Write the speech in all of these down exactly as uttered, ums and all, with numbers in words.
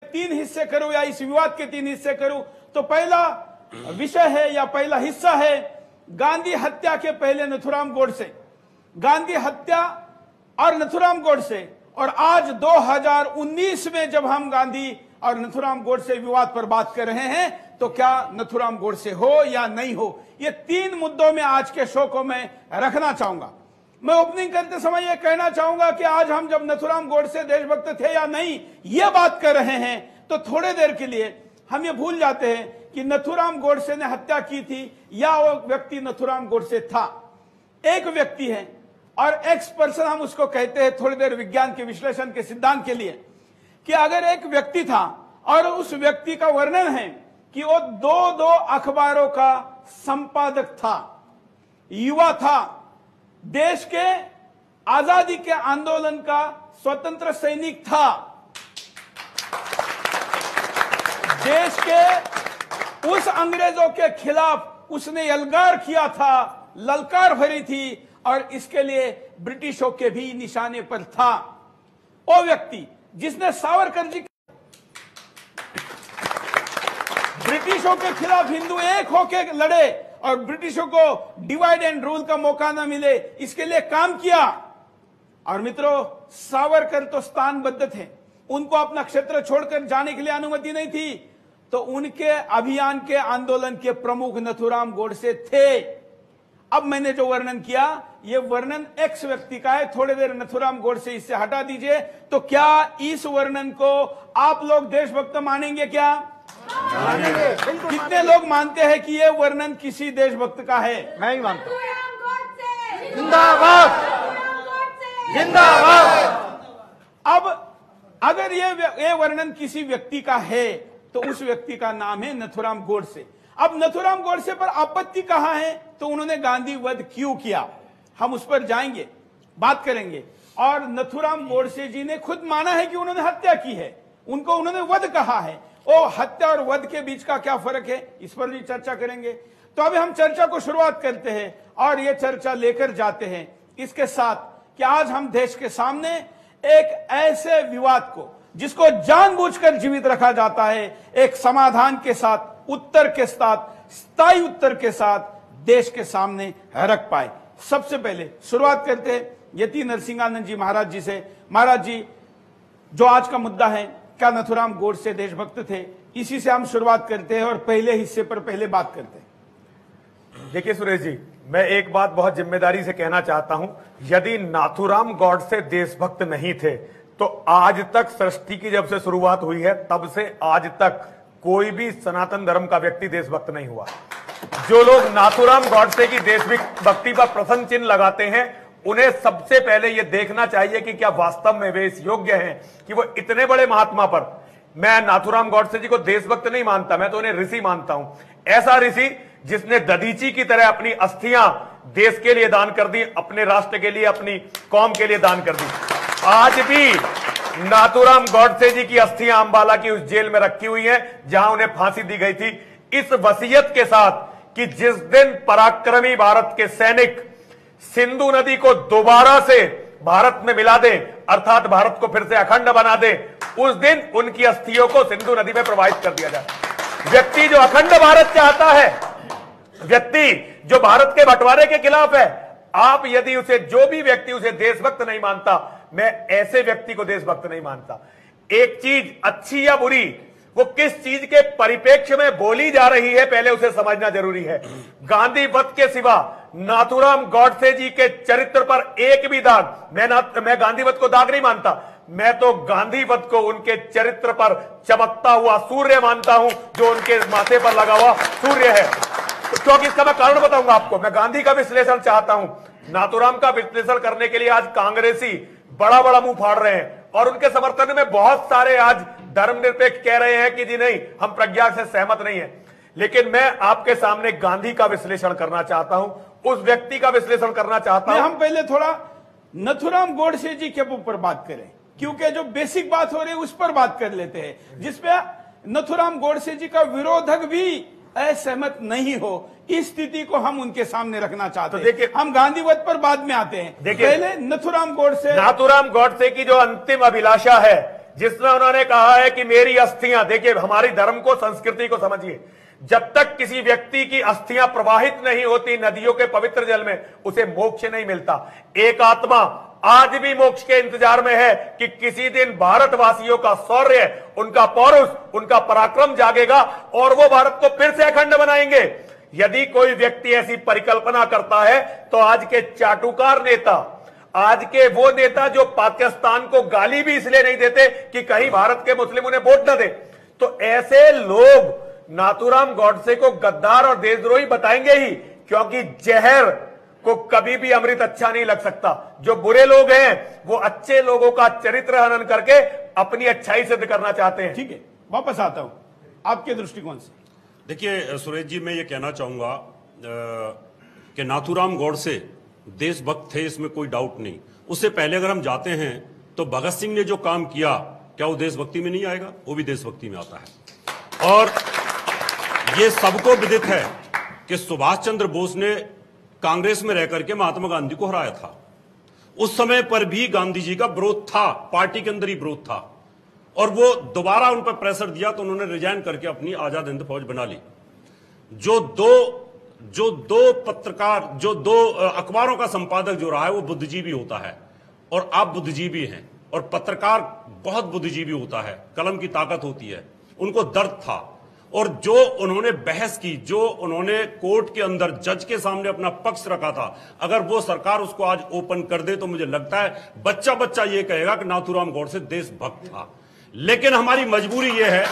तीन हिस्से करूं या इस विवाद के तीन हिस्से करूं, तो पहला विषय है या पहला हिस्सा है गांधी हत्या के पहले नथुराम गोडसे। गांधी हत्या और नथुराम गोडसे, और आज दो हज़ार उन्नीस में जब हम गांधी और नथुराम गोडसे विवाद पर बात कर रहे हैं, तो क्या नथुराम गोडसे हो या नहीं हो, ये तीन मुद्दों में आज के शो को मैं रखना चाहूंगा। मैं ओपनिंग करते समय यह कहना चाहूंगा कि आज हम जब नथुराम गोडसे देशभक्त थे या नहीं ये बात कर रहे हैं, तो थोड़े देर के लिए हम ये भूल जाते हैं कि नथुराम गोडसे ने हत्या की थी या वो व्यक्ति नथुराम गोडसे था। एक व्यक्ति है और एक्स पर्सन हम उसको कहते हैं, थोड़ी देर विज्ञान के विश्लेषण के सिद्धांत के लिए, कि अगर एक व्यक्ति था और उस व्यक्ति का वर्णन है कि वो दो दो अखबारों का संपादक था, युवा था, देश के आजादी के आंदोलन का स्वतंत्र सैनिक था, देश के उस अंग्रेजों के खिलाफ उसने यलगार किया था, ललकार भरी थी और इसके लिए ब्रिटिशों के भी निशाने पर था। वो व्यक्ति जिसने सावरकर जी ब्रिटिशों के खिलाफ हिंदू एक होकर लड़े और ब्रिटिशों को डिवाइड एंड रूल का मौका न मिले, इसके लिए काम किया। और मित्रों, सावरकर तो स्थानबद्ध थे, उनको अपना क्षेत्र छोड़कर जाने के लिए अनुमति नहीं थी, तो उनके अभियान के आंदोलन के प्रमुख नथुराम गोडसे थे। अब मैंने जो वर्णन किया ये वर्णन एक्स व्यक्ति का है, थोड़ी देर नथुराम गोडसे इससे हटा दीजिए, तो क्या इस वर्णन को आप लोग देशभक्त मानेंगे? क्या मानेंगे? कितने लोग मानते हैं कि ये वर्णन किसी देशभक्त का है? मैं ही मानता हूं। जिंदाबाद, जिंदाबाद। अब अगर ये ये वर्णन किसी व्यक्ति का है तो उस व्यक्ति का नाम है नथुराम गोडसे। अब नथुराम गोडसे पर आपत्ति कहां है, तो उन्होंने गांधी वध क्यों किया, हम उस पर जाएंगे, बात करेंगे। और नथुराम गोडसे जी ने खुद माना है कि उन्होंने हत्या की है, उनको उन्होंने वध कहा है। ओ हत्या और वध के बीच का क्या फर्क है, इस पर भी चर्चा करेंगे। तो अभी हम चर्चा को शुरुआत करते हैं और ये चर्चा लेकर जाते हैं इसके साथ कि आज हम देश के सामने एक ऐसे विवाद को जिसको जानबूझकर जीवित रखा जाता है, एक समाधान के साथ, उत्तर के साथ, स्थायी उत्तर के साथ देश के सामने रख पाए। सबसे पहले शुरुआत करते हैं यति नरसिंहानंद जी महाराज जी से। महाराज जी, जो आज का मुद्दा है, क्या नथुराम गोडसे देशभक्त थे, इसी से हम शुरुआत करते हैं और पहले हिस्से पर पहले बात करते हैं। देखिए सुरेश जी, मैं एक बात बहुत जिम्मेदारी से कहना चाहता हूं, यदि नाथुराम गोडसे देशभक्त नहीं थे तो आज तक सृष्टि की जब से शुरुआत हुई है तब से आज तक कोई भी सनातन धर्म का व्यक्ति देशभक्त नहीं हुआ। जो लोग नाथुराम गोडसे की देशभक्ति पर प्रश्न चिन्ह लगाते हैं, उन्हें सबसे पहले यह देखना चाहिए कि क्या वास्तव में वे इस योग्य हैं कि वो इतने बड़े महात्मा पर। मैं नाथुराम गोडसे जी को देशभक्त नहीं मानता, मैं तो उन्हें ऋषि मानता हूं। ऐसा ऋषि जिसने दधीची की तरह अपनी अस्थियां देश के लिए दान कर दी, अपने राष्ट्र के लिए, अपनी कौम के लिए दान कर दी। आज भी नाथुराम गोडसे जी की अस्थियां अंबाला की उस जेल में रखी हुई हैं जहां उन्हें फांसी दी गई थी, इस वसीयत के साथ कि जिस दिन पराक्रमी भारत के सैनिक सिंधु नदी को दोबारा से भारत में मिला दें, अर्थात भारत को फिर से अखंड बना दें, उस दिन उनकी अस्थियों को सिंधु नदी में प्रवाहित कर दिया जाए। व्यक्ति जो अखंड भारत चाहता है, व्यक्ति जो भारत के बंटवारे के खिलाफ है, आप यदि उसे, जो भी व्यक्ति उसे देशभक्त नहीं मानता, मैं ऐसे व्यक्ति को देशभक्त नहीं मानता। एक चीज अच्छी या बुरी, वो किस चीज के परिप्रेक्ष्य में बोली जा रही है, पहले उसे समझना जरूरी है। गांधी वध के सिवा नाथुराम गोडसे जी के चरित्र पर एक भी दाग, मैं ना मैं गांधी वध को दाग नहीं मानता, मैं तो गांधी वध को उनके चरित्र पर चमकता हुआ सूर्य मानता हूं, जो उनके माथे पर लगा हुआ सूर्य है। क्योंकि इसका मैं कारण बताऊंगा आपको। मैं गांधी का विश्लेषण चाहता हूं, नाथुराम का विश्लेषण करने के लिए आज कांग्रेसी बड़ा बड़ा मुंह फाड़ रहे हैं और उनके समर्थन में बहुत सारे आज धर्मनिरपेक्ष कह रहे हैं कि जी नहीं, हम प्रज्ञा से सहमत नहीं है। लेकिन मैं आपके सामने गांधी का विश्लेषण करना चाहता हूं, उस व्यक्ति का विश्लेषण करना चाहता हूं। हम पहले थोड़ा नथुराम गोडसे जी के ऊपर बात करें, क्योंकि जो बेसिक बात हो रही है उस पर बात कर लेते हैं, जिसपे नथुराम गोडसे जी का विरोधक भी असहमत नहीं हो, इस स्थिति को हम उनके सामने रखना चाहते हैं। तो देखिए, हम गांधीवध पर बाद में आते हैं, देखिए पहले नथुराम गोडसे। नाथुराम गोडसे की जो अंतिम अभिलाषा है जिसमें उन्होंने कहा है कि मेरी अस्थियां, देखिए हमारी धर्म को, संस्कृति को समझिए, जब तक किसी व्यक्ति की अस्थियां प्रवाहित नहीं होती नदियों के पवित्र जल में, उसे मोक्ष नहीं मिलता। एक आत्मा आज भी मोक्ष के इंतजार में है कि किसी दिन भारतवासियों का शौर्य, उनका पौरुष, उनका पराक्रम जागेगा और वो भारत को फिर से अखंड बनाएंगे। यदि कोई व्यक्ति ऐसी परिकल्पना करता है तो आज के चाटुकार नेता, आज के वो नेता जो पाकिस्तान को गाली भी इसलिए नहीं देते कि कहीं भारत के मुस्लिम उन्हें वोट न दे, तो ऐसे लोग नाथूराम गॉडसे को गद्दार और देशद्रोही बताएंगे ही, क्योंकि जहर को कभी भी अमृत अच्छा नहीं लग सकता। जो बुरे लोग हैं वो अच्छे लोगों का चरित्र हनन करके अपनी अच्छाई सिद्ध करना चाहते हैं। ठीक है, वापस आता हूं आपके दृष्टिकोण से। देखिए सुरेश जी, मैं ये कहना चाहूंगा कि नाथूराम गॉडसे देशभक्त थे, इसमें कोई डाउट नहीं। उससे पहले अगर हम जाते हैं तो भगत सिंह ने जो काम किया, क्या वो देशभक्ति में नहीं आएगा? वो भी देशभक्ति में आता है। और ये सबको विदित है कि सुभाष चंद्र बोस ने कांग्रेस में रहकर के महात्मा गांधी को हराया था। उस समय पर भी गांधी जी का विरोध था, पार्टी के अंदर ही विरोध था, और वो दोबारा उन पर प्रेशर दिया तो उन्होंने रिजाइन करके अपनी आजाद हिंद फौज बना ली। जो दो जो दो पत्रकार, जो दो अखबारों का संपादक जो रहा है वो बुद्धिजीवी होता है, और आप बुद्धिजीवी हैं, और पत्रकार बहुत बुद्धिजीवी होता है, कलम की ताकत होती है। उनको दर्द था, और जो उन्होंने बहस की, जो उन्होंने कोर्ट के अंदर जज के सामने अपना पक्ष रखा था, अगर वो सरकार उसको आज ओपन कर दे तो मुझे लगता है बच्चा बच्चा ये कहेगा कि नाथूराम गॉडसे देशभक्त था। लेकिन हमारी मजबूरी ये है,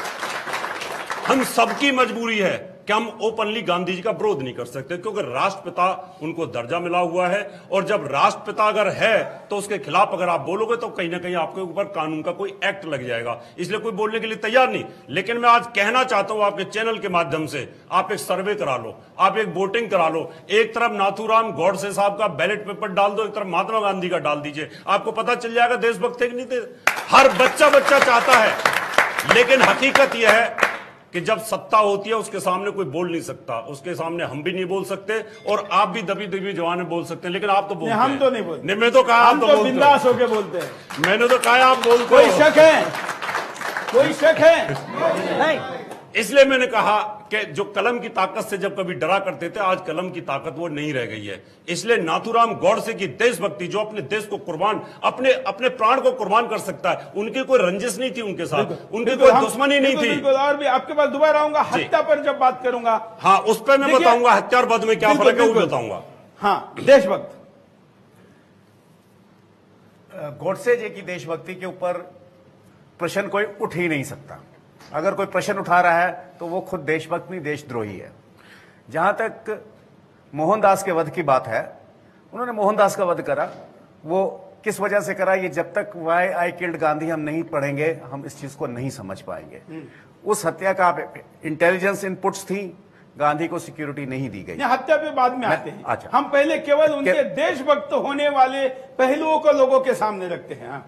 हम सबकी मजबूरी है कि हम ओपनली गांधी जी का विरोध नहीं कर सकते, क्योंकि राष्ट्रपिता उनको दर्जा मिला हुआ है, और जब राष्ट्रपिता अगर है तो उसके खिलाफ अगर आप बोलोगे तो कहीं ना कहीं आपके ऊपर कानून का कोई एक्ट लग जाएगा। इसलिए कोई बोलने के लिए तैयार नहीं। लेकिन मैं आज कहना चाहता हूं आपके चैनल के माध्यम से, आप एक सर्वे करा लो, आप एक वोटिंग करा लो। एक तरफ नाथूराम गॉडसे साहब का बैलेट पेपर डाल दो, एक तरफ महात्मा गांधी का डाल दीजिए, आपको पता चल जाएगा देशभक्त थे कि नहीं थे। हर बच्चा बच्चा चाहता है, लेकिन हकीकत यह है कि जब सत्ता होती है उसके सामने कोई बोल नहीं सकता, उसके सामने हम भी नहीं बोल सकते, और आप भी दबी दबी जवान बोल सकते हैं, लेकिन आप तो बोलते हैं। हम तो नहीं बोलते। नहीं, मैं तो कहा हम तो बिंदास होके बोलते हैं। मैंने तो कहा आप बोलते। कोई शक है? कोई शक है? नहीं। इसलिए मैंने कहा कि जो कलम की ताकत से जब कभी डरा करते थे, आज कलम की ताकत वो नहीं रह गई है। इसलिए नाथूराम गॉडसे की देशभक्ति, जो अपने देश को कुर्बान, अपने अपने प्राण को कुर्बान कर सकता है, उनकी कोई रंजिश नहीं थी उनके साथ, उनकी कोई दुश्मनी नहीं थी। और भी आपके पास दोबारा आऊंगा, हत्या पर जब बात करूंगा, हाँ उस पर मैं बताऊंगा हत्या और वध में क्या फर्क है वो बताऊंगा। हाँ, देशभक्त गॉडसे जी की देशभक्ति के ऊपर प्रश्न कोई उठ ही नहीं सकता। अगर कोई प्रश्न उठा रहा है तो वो खुद देशभक्त नहीं, देशद्रोही है। जहां तक मोहनदास के वध की बात है, उन्होंने मोहनदास का वध करा, वो किस वजह से करा, ये जब तक वाई आई किल्ड गांधी हम नहीं पढ़ेंगे हम इस चीज को नहीं समझ पाएंगे। उस हत्या का इंटेलिजेंस इनपुट्स थी, गांधी को सिक्योरिटी नहीं दी गई। हत्या पे बाद में आते हैं। अच्छा, हम पहले केवल उनके देशभक्त होने वाले पहलुओं को लोगों के सामने रखते हैं। हाँ।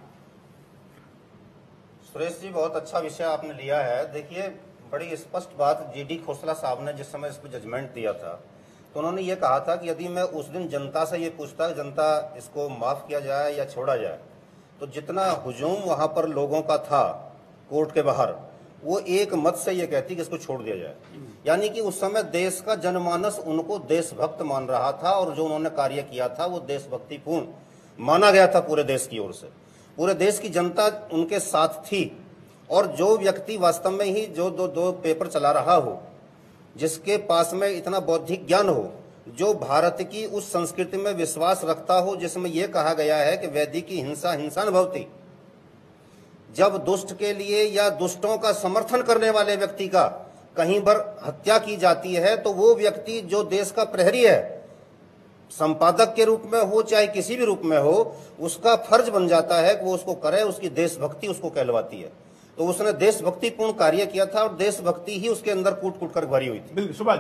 सुरेश जी, बहुत अच्छा विषय आपने लिया है। देखिए, बड़ी स्पष्ट बात जीडी खोसला साहब ने जिस समय इस पर जजमेंट दिया था, तो उन्होंने ये कहा था कि यदि मैं उस दिन जनता से ये पूछता कि जनता इसको माफ किया जाए या छोड़ा जाए, तो जितना हुजूम वहां पर लोगों का था कोर्ट के बाहर, वो एक मत से ये कहती कि इसको छोड़ दिया जाए। यानी कि उस समय देश का जनमानस उनको देशभक्त मान रहा था, और जो उन्होंने कार्य किया था वो देशभक्तिपूर्ण माना गया था पूरे देश की ओर से। पूरे देश की जनता उनके साथ थी, और जो व्यक्ति वास्तव में ही जो दो दो पेपर चला रहा हो, जिसके पास में इतना बौद्धिक ज्ञान हो, जो भारत की उस संस्कृति में विश्वास रखता हो जिसमें यह कहा गया है कि वैदिक की हिंसा हिंसा न भवति, जब दुष्ट के लिए या दुष्टों का समर्थन करने वाले व्यक्ति का कहीं पर हत्या की जाती है, तो वो व्यक्ति जो देश का प्रहरी है, संपादक के रूप में हो चाहे किसी भी रूप में हो, उसका फर्ज बन जाता है कि वो उसको करे, उसकी देशभक्ति उसको कहलवाती है। तो उसने देशभक्तिपूर्ण कार्य किया था, और देशभक्ति ही उसके अंदर कूट कूट कर भरी हुई थी। बिल्कुल। सुभाष,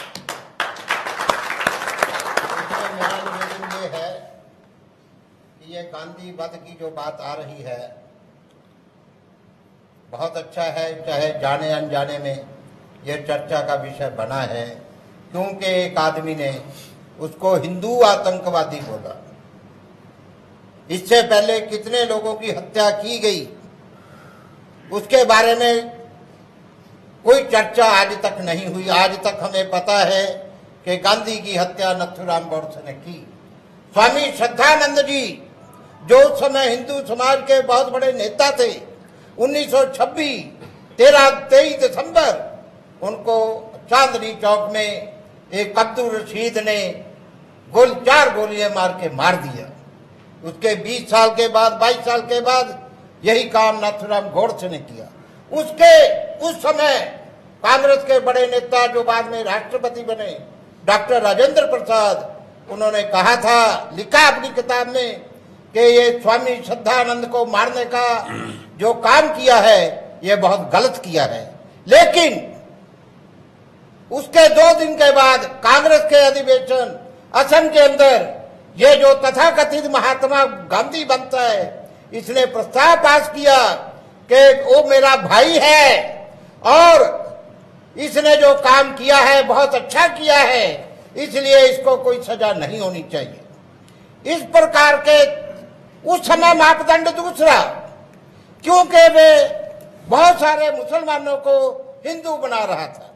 मेरा निवेदन ये है कि ये गांधी वध की जो बात आ रही है, बहुत अच्छा है, चाहे जाने अनजाने में ये चर्चा का विषय बना है, क्योंकि एक आदमी ने उसको हिंदू आतंकवादी बोला। इससे पहले कितने लोगों की हत्या की गई उसके बारे में कोई चर्चा आज तक नहीं हुई। आज तक हमें पता है कि गांधी की हत्या नथुराम गोडसे ने की। स्वामी श्रद्धानंद जी जो उस समय हिंदू समाज के बहुत बड़े नेता थे, उन्नीस सौ छब्बीस तेरह तेईस दिसंबर उनको चांदनी चौक में एक अब्दुल रशीद ने गोल चार गोलियां मार के मार दिया। उसके बीस साल के बाद बाईस साल के बाद यही काम नाथूराम गोडसे ने किया। उसके उस समय कांग्रेस के बड़े नेता जो बाद में राष्ट्रपति बने, डॉक्टर राजेंद्र प्रसाद, उन्होंने कहा था, लिखा अपनी किताब में कि ये स्वामी श्रद्धानंद को मारने का जो काम किया है ये बहुत गलत किया है। लेकिन उसके दो दिन के बाद कांग्रेस के अधिवेशन असम के अंदर ये जो तथाकथित महात्मा गांधी बनता है, इसने प्रस्ताव पास किया कि वो मेरा भाई है और इसने जो काम किया है बहुत अच्छा किया है, इसलिए इसको कोई सजा नहीं होनी चाहिए। इस प्रकार के उस समय मापदंड दूसरा, क्योंकि वे बहुत सारे मुसलमानों को हिंदू बना रहा था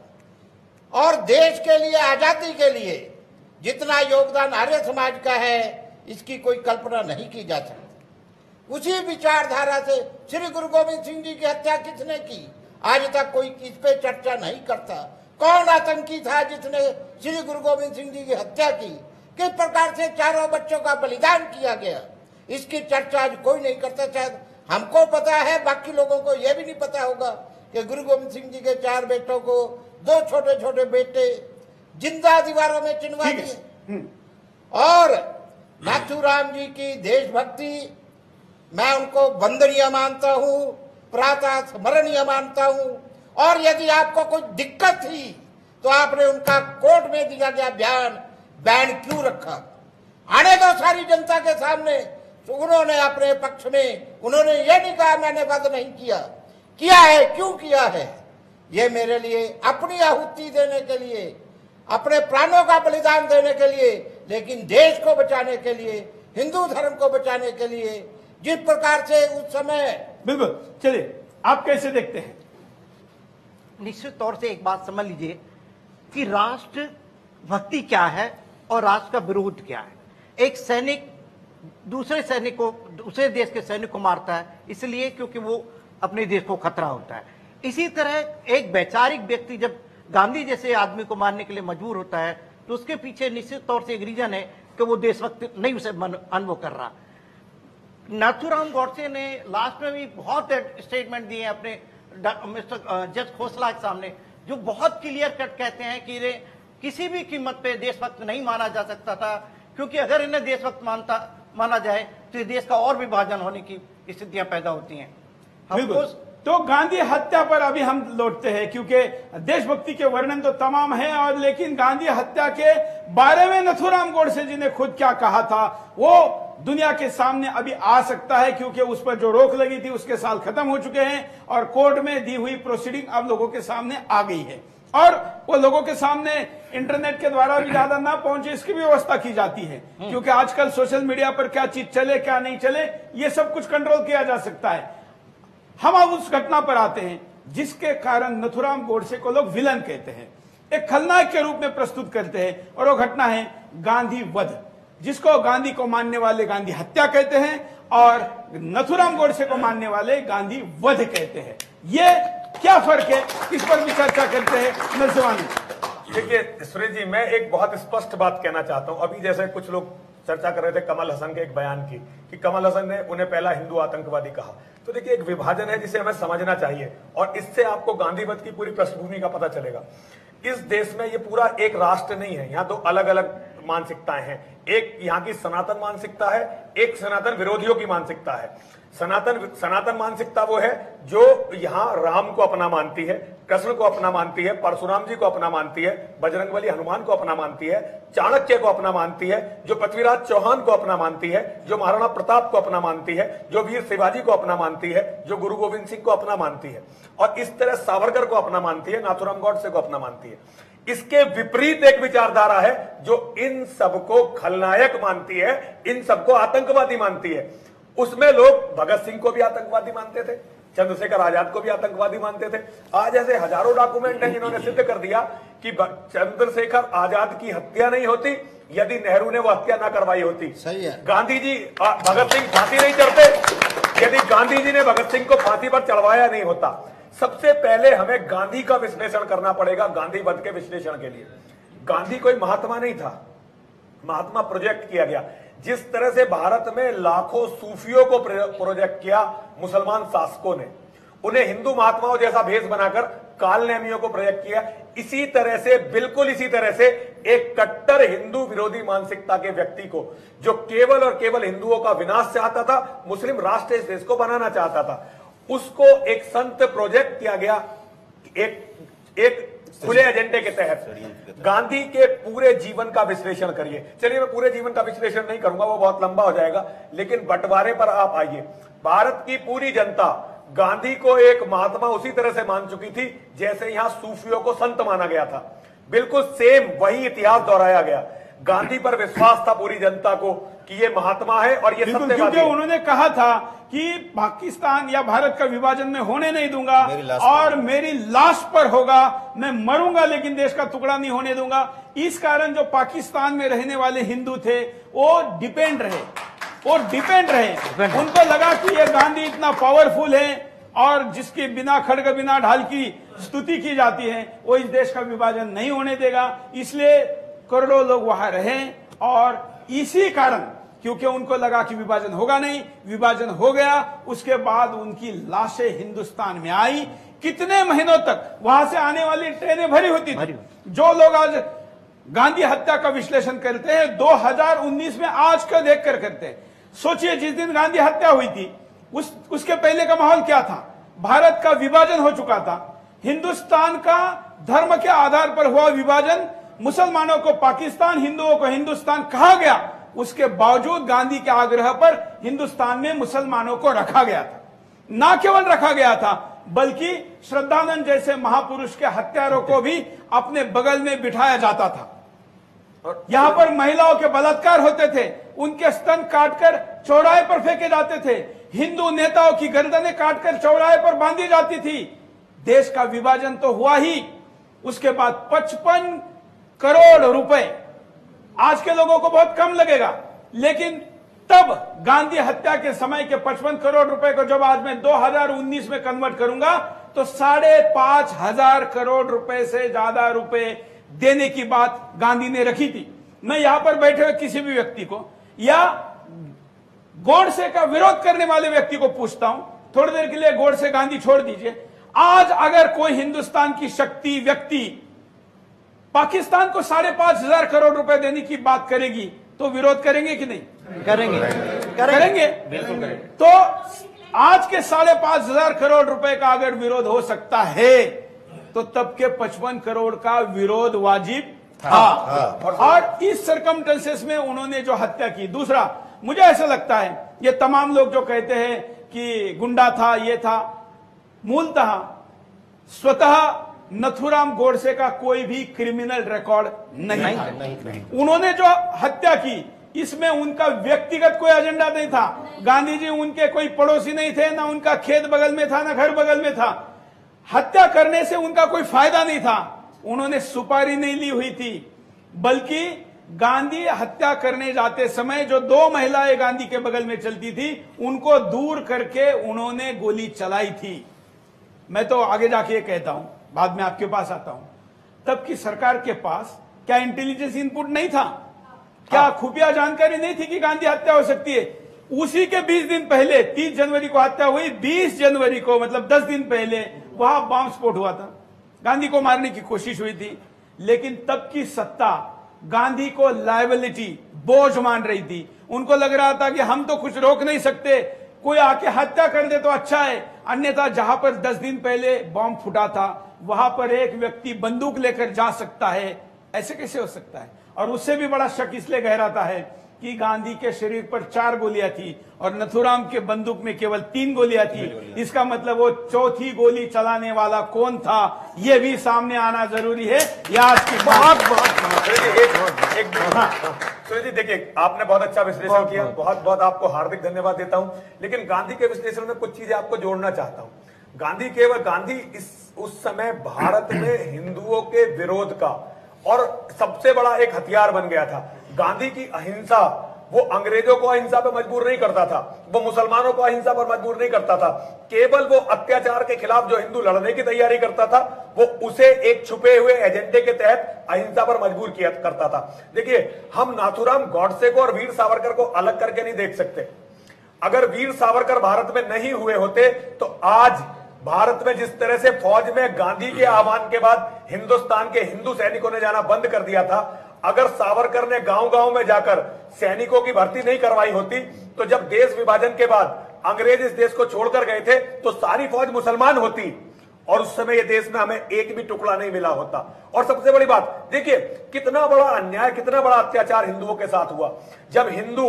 और देश के लिए, आजादी के लिए जितना योगदान आर्य समाज का है इसकी कोई कल्पना नहीं की जा सकती। उसी विचारधारा से श्री गुरु गोविंद सिंह जी की हत्या किसने की, आज तक कोई इस पे चर्चा नहीं करता। कौन आतंकी था जिसने श्री गुरु गोविंद सिंह जी की हत्या की, किस प्रकार से चारों बच्चों का बलिदान किया गया, इसकी चर्चा आज कोई नहीं करता। शायद हमको पता है, बाकी लोगों को यह भी नहीं पता होगा कि गुरु गोविंद सिंह जी के चार बेटों को दो छोटे छोटे बेटे जिंदा दीवारों में चिनवा दिए। और नाथूराम जी की देशभक्ति मैं उनको वंदनीय मानता हूँ, प्रातः स्मरणीय मानता हूँ। और यदि आपको कोई दिक्कत थी तो आपने उनका कोर्ट में दिया गया बयान बैन क्यों रखा? आने दो सारी जनता के सामने। तो उन्होंने अपने पक्ष में उन्होंने ये नहीं कहा मैंने वध नहीं किया, किया है। क्यों किया है? ये मेरे लिए अपनी आहुति देने के लिए, अपने प्राणों का बलिदान देने के लिए, लेकिन देश को बचाने के लिए, हिंदू धर्म को बचाने के लिए, जिस प्रकार से उस समय। बिल्कुल, चलिए आप कैसे देखते हैं? निश्चित तौर से एक बात समझ लीजिए कि राष्ट्र भक्ति क्या है और राष्ट्र का विरोध क्या है। एक सैनिक दूसरे सैनिक को, दूसरे देश के सैनिक को मारता है इसलिए क्योंकि वो अपने देश को खतरा होता है। इसी तरह एक वैचारिक व्यक्ति जब गांधी जैसे आदमी को मारने के लिए मजबूर होता है तो उसके पीछे निश्चित तौर से एक रीजन है कि वो देशभक्त नहीं उसे अनुभव कर रहा। नाथूराम गोडसे ने लास्ट में भी बहुत स्टेटमेंट दिए हैं अपने मिस्टर जज खोसला के सामने, जो बहुत क्लियर कट कहते हैं कि ये किसी भी कीमत पे देशभक्त नहीं माना जा सकता था, क्योंकि अगर इन्हें देशभक्त मानता माना जाए तो देश का और विभाजन होने की स्थितियां पैदा होती हैं। बिल्कुल। तो गांधी हत्या पर अभी हम लौटते हैं, क्योंकि देशभक्ति के वर्णन तो तमाम है, और लेकिन गांधी हत्या के बारे में नथूराम गोडसे जी ने खुद क्या कहा था वो दुनिया के सामने अभी आ सकता है, क्योंकि उस पर जो रोक लगी थी उसके साल खत्म हो चुके हैं और कोर्ट में दी हुई प्रोसीडिंग अब लोगों के सामने आ गई है, और वो लोगों के सामने इंटरनेट के द्वारा भी ज्यादा ना पहुंचे इसकी भी व्यवस्था की जाती है, क्योंकि आजकल सोशल मीडिया पर क्या चीज चले क्या नहीं चले ये सब कुछ कंट्रोल किया जा सकता है। हम अब उस घटना पर आते हैं जिसके कारण नथूराम गोडसे को लोग विलन कहते हैं, एक खलनायक के रूप में प्रस्तुत करते हैं, और वो घटना है गांधी वध, जिसको गांधी को मानने वाले गांधी हत्या कहते हैं और नथूराम गोडसे को मानने वाले गांधी वध कहते हैं। ये क्या फर्क है, इस पर भी चर्चा करते हैं। नरसिम्हा, देखिए सुरेश जी, मैं एक बहुत स्पष्ट बात कहना चाहता हूं। अभी जैसे कुछ लोग चर्चा कर रहे थे कमल हसन के एक बयान की कि कमल हसन ने उन्हें पहला हिंदू आतंकवादी कहा, तो देखिए एक विभाजन है जिसे हमें समझना चाहिए, और इससे आपको गांधीवध की पूरी पृष्ठभूमि का पता चलेगा। इस देश में ये पूरा एक राष्ट्र नहीं है, यहाँ दो अलग अलग मानसिकताएं हैं। एक यहाँ की सनातन मानसिकता है, एक सनातन विरोधियों की मानसिकता है। सनातन सनातन मानसिकता वो है जो यहाँ राम को अपना मानती है, कृष्ण को अपना मानती है, परशुराम जी को अपना मानती है, बजरंगबली हनुमान को अपना मानती है, चाणक्य को अपना मानती है, जो पृथ्वीराज चौहान को अपना मानती है, जो महाराणा प्रताप को अपना मानती है, जो वीर शिवाजी को अपना मानती है, जो गुरु गोविंद सिंह को अपना मानती है, और इस तरह सावरकर को अपना मानती है, नाथूराम गोडसे को अपना मानती है। इसके विपरीत एक विचारधारा है जो इन सबको खलनायक मानती है, इन सबको आतंकवादी मानती है। उसमें लोग भगत सिंह को भी आतंकवादी मानते थे, चंद्रशेखर आजाद को भी आतंकवादी मानते थे। आज ऐसे हजारों डॉक्यूमेंट हैं जिन्होंने सिद्ध कर दिया कि चंद्रशेखर आजाद की हत्या नहीं होती यदि नेहरू ने वो हत्या ना करवाई होती। सही है। गांधी जी भगत सिंह फांसी नहीं चढ़ते यदि गांधी जी ने भगत सिंह को फांसी पर चढ़वाया नहीं होता। सबसे पहले हमें गांधी का विश्लेषण करना पड़ेगा। गांधी वध के विश्लेषण के लिए गांधी कोई महात्मा नहीं था, महात्मा प्रोजेक्ट किया गया। जिस तरह से भारत में लाखों सूफियों को प्रोजेक्ट किया मुसलमान शासकों ने, उन्हें हिंदू महात्माओं जैसा भेष बनाकर कालनेमियों को प्रोजेक्ट किया, इसी तरह से बिल्कुल इसी तरह से एक कट्टर हिंदू विरोधी मानसिकता के व्यक्ति को, जो केवल और केवल हिंदुओं का विनाश चाहता था, मुस्लिम राष्ट्र इस देश को बनाना चाहता था, उसको एक संत प्रोजेक्ट किया गया एक एक खुले एजेंडे के तहत। गांधी के पूरे जीवन का विश्लेषण करिए। चलिए मैं पूरे जीवन का विश्लेषण नहीं करूंगा, वो बहुत लंबा हो जाएगा, लेकिन बंटवारे पर आप आइए। भारत की पूरी जनता गांधी को एक महात्मा उसी तरह से मान चुकी थी जैसे यहां सूफियों को संत माना गया था। बिल्कुल सेम वही इतिहास दोहराया गया। गांधी पर विश्वास था पूरी जनता को कि ये महात्मा है और ये सत्यवादी। क्योंकि उन्होंने कहा था कि पाकिस्तान या भारत का विभाजन मैं होने नहीं दूंगा मेरी और मेरी लाश पर होगा, मैं मरूंगा लेकिन देश का टुकड़ा नहीं होने दूंगा। इस कारण जो पाकिस्तान में रहने वाले हिंदू थे वो डिपेंड रहे, वो डिपेंड रहे। उनको लगा कि ये गांधी इतना पावरफुल है और जिसके बिना खड़ग बिना ढाल की स्तुति की जाती है, वो इस देश का विभाजन नहीं होने देगा। इसलिए करोड़ों लोग वहां रहे और इसी कारण, क्योंकि उनको लगा कि विभाजन होगा नहीं, विभाजन हो गया। उसके बाद उनकी लाशें हिंदुस्तान में आई। कितने महीनों तक वहां से आने वाली ट्रेनें भरी होती थी। जो लोग आज गांधी हत्या का विश्लेषण करते हैं दो हज़ार उन्नीस में आज का देखकर करते हैं। सोचिए जिस दिन गांधी हत्या हुई थी उस उसके पहले का माहौल क्या था। भारत का विभाजन हो चुका था। हिंदुस्तान का धर्म के आधार पर हुआ विभाजन, मुसलमानों को पाकिस्तान, हिंदुओं को हिंदुस्तान कहा गया। उसके बावजूद गांधी के आग्रह पर हिंदुस्तान में मुसलमानों को रखा गया था। ना केवल रखा गया था बल्कि श्रद्धानंद जैसे महापुरुष के हत्यारों को भी अपने बगल में बिठाया जाता था। और यहां पर महिलाओं के बलात्कार होते थे, उनके स्तन काटकर चौराहे पर फेंके जाते थे, हिंदू नेताओं की गर्दनें काटकर चौराहे पर बांधी जाती थी। देश का विभाजन तो हुआ ही, उसके बाद पचपन करोड़ रुपए, आज के लोगों को बहुत कम लगेगा, लेकिन तब गांधी हत्या के समय के पचपन करोड़ रुपए को जब आज मैं दो हज़ार उन्नीस में कन्वर्ट करूंगा तो साढ़े पांच हजार करोड़ रुपए से ज्यादा रुपए देने की बात गांधी ने रखी थी। मैं यहां पर बैठे हुए किसी भी व्यक्ति को या गोडसे का विरोध करने वाले व्यक्ति को पूछता हूं, थोड़ी देर के लिए गोडसे गांधी छोड़ दीजिए, आज अगर कोई हिंदुस्तान की शक्ति व्यक्ति पाकिस्तान को साढ़े पांच हजार करोड़ रुपए देने की बात करेगी तो विरोध करेंगे कि नहीं? करेंगे करेंगे बिल्कुल करेंगे। तो आज के साढ़े पांच हजार करोड़ रुपए का अगर विरोध हो सकता है तो तब के पचपन करोड़ का विरोध वाजिब था। हाँ। और इस सर्कमस्टेंसेस में उन्होंने जो हत्या की। दूसरा, मुझे ऐसा लगता है ये तमाम लोग जो कहते हैं कि गुंडा था, ये था, मूलतः स्वतः नथुराम गोडसे का कोई भी क्रिमिनल रिकॉर्ड नहीं, नहीं, था। नहीं, नहीं। उन्होंने जो हत्या की इसमें उनका व्यक्तिगत कोई एजेंडा नहीं था। गांधी जी उनके कोई पड़ोसी नहीं थे, ना उनका खेत बगल में था, ना घर बगल में था। हत्या करने से उनका कोई फायदा नहीं था। उन्होंने सुपारी नहीं ली हुई थी, बल्कि गांधी हत्या करने जाते समय जो दो महिलाएं गांधी के बगल में चलती थी उनको दूर करके उन्होंने गोली चलाई थी। मैं तो आगे जाके ये कहता हूं, बाद में आपके पास आता हूं, तब की सरकार के पास क्या इंटेलिजेंस इनपुट नहीं था? क्या खुफिया जानकारी नहीं थी कि गांधी हत्या हो सकती है? उसी के बीस दिन पहले, तीस जनवरी को हत्या हुई, बीस जनवरी को मतलब दस दिन पहले वहां बम विस्फोट हुआ था। गांधी को मारने की कोशिश हुई थी, लेकिन तब की सत्ता गांधी को लायबिलिटी, बोझ मान रही थी। उनको लग रहा था कि हम तो कुछ रोक नहीं सकते, कोई आके हत्या कर दे तो अच्छा है, अन्यथा जहां पर दस दिन पहले बॉम्ब फूटा था वहां पर एक व्यक्ति बंदूक लेकर जा सकता है, ऐसे कैसे हो सकता है? और उससे भी बड़ा शक इसलिए गहराता है कि गांधी के शरीर पर चार गोलियां थी और नथुराम के बंदूक में केवल तीन गोलियां थी। इसका मतलब वो चौथी गोली चलाने वाला कौन था, यह भी सामने आना जरूरी है। आज की बहुत बहुत सुरेश जी, देखिए आपने बहुत अच्छा विश्लेषण किया, बहुत बहुत आपको हार्दिक धन्यवाद देता हूं। लेकिन गांधी के विश्लेषण में कुछ चीजें आपको जोड़ना चाहता हूं। गांधी केवल गांधी इस उस समय भारत में हिंदुओं के विरोध का और सबसे बड़ा एक हथियार बन गया था। गांधी की अहिंसा, वो अंग्रेजों को अहिंसा पर मजबूर नहीं करता था, वो मुसलमानों को अहिंसा पर मजबूर नहीं करता था, केवल वो अत्याचार के खिलाफ जो हिंदू लड़ने की तैयारी करता था, वो उसे एक छुपे हुए एजेंडे के तहत अहिंसा पर मजबूर किया करता था। देखिए, हम नाथूराम गॉडसे को और वीर सावरकर को अलग करके नहीं देख सकते। अगर वीर सावरकर भारत में नहीं हुए होते तो आज भारत में जिस तरह से फौज में गांधी के आह्वान के बाद हिंदुस्तान के हिंदू सैनिकों ने जाना बंद कर दिया था, अगर सावरकर ने गांव गांव में जाकर सैनिकों की भर्ती नहीं करवाई होती तो जब देश विभाजन के बाद अंग्रेज इस देश को छोड़कर गए थे तो सारी फौज मुसलमान होती और उस समय ये देश में हमें एक भी टुकड़ा नहीं मिला होता। और सबसे बड़ी बात देखिए, कितना बड़ा अन्याय, कितना बड़ा अत्याचार हिंदुओं के साथ हुआ। जब हिंदू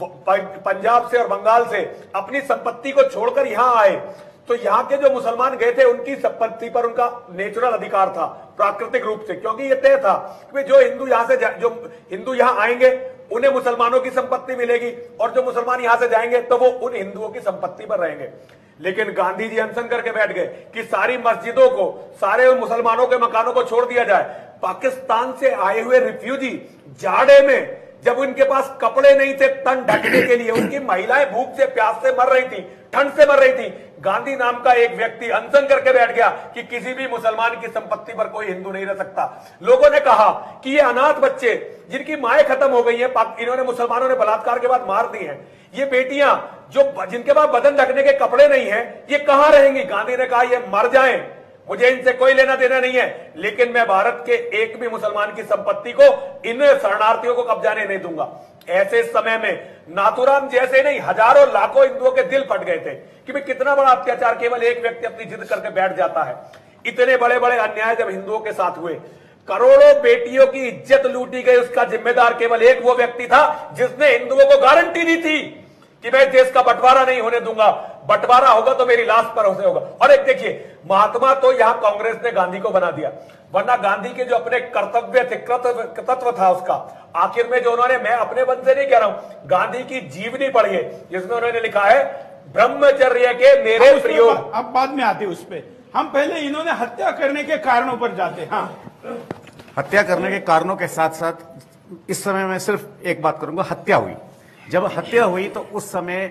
पंजाब से और बंगाल से अपनी संपत्ति को छोड़कर यहां आए तो यहाँ के जो मुसलमान गए थे उनकी संपत्ति पर उनका नेचुरल अधिकार था, प्राकृतिक रूप से, क्योंकि ये तय था कि जो हिंदू यहाँ से जो हिंदू यहाँ आएंगे उन्हें मुसलमानों की संपत्ति मिलेगी और जो मुसलमान यहां से जाएंगे तो वो उन हिंदुओं की संपत्ति पर रहेंगे। लेकिन गांधी जी अनशन करके बैठ गए कि सारी मस्जिदों को, सारे मुसलमानों के मकानों को छोड़ दिया जाए। पाकिस्तान से आए हुए रिफ्यूजी जाड़े में जब उनके पास कपड़े नहीं थे तन ढकने के लिए, उनकी महिलाएं भूख से प्यास से मर रही थी, ठंड से मर रही थी, गांधी नाम का एक व्यक्ति अनशन करके बैठ गया कि किसी भी मुसलमान की संपत्ति पर कोई हिंदू नहीं रह सकता। लोगों ने कहा कि ये अनाथ बच्चे जिनकी माएं खत्म हो गई हैं, इन्होंने मुसलमानों ने बलात्कार के बाद मार दी हैं, ये बेटियां जो जिनके पास बदन ढकने के कपड़े नहीं है, ये कहां रहेंगी। गांधी ने कहा ये मर जाएं, मुझे इनसे कोई लेना देना नहीं है, लेकिन मैं भारत के एक भी मुसलमान की संपत्ति को इन शरणार्थियों को कब्जाने नहीं दूंगा। ऐसे समय में नाथूराम जैसे नहीं हजारों लाखों हिंदुओं के दिल फट गए थे कि भाई कितना बड़ा अत्याचार केवल एक व्यक्ति अपनी जिद करके बैठ जाता है। इतने बड़े बड़े अन्याय जब हिंदुओं के साथ हुए, करोड़ों बेटियों की इज्जत लूटी गई, उसका जिम्मेदार केवल एक वो व्यक्ति था जिसने हिंदुओं को गारंटी दी थी कि मैं देश का बंटवारा नहीं होने दूंगा, बंटवारा होगा तो मेरी लाश पर होने होगा। और एक देखिए, महात्मा तो यहां कांग्रेस ने गांधी को बना दिया, वरना गांधी के जो अपने कर्तव्य थे, कर्तव्य था उसका, आखिर में जो उन्होंने, मैं अपने बन से नहीं कह रहा हूं, गांधी की जीवनी पढ़िए जिसमें उन्होंने लिखा है ब्रह्मचर्य के मेरे प्रयोग। अब बाद में आते उस पे, हम पहले इन्होंने हत्या करने के कारणों पर जाते। हाँ, हत्या करने के कारणों के साथ साथ इस समय मैं सिर्फ एक बात करूंगा, हत्या हुई। जब हत्या हुई तो उस समय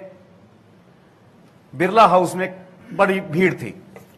बिरला हाउस में बड़ी भीड़ थी।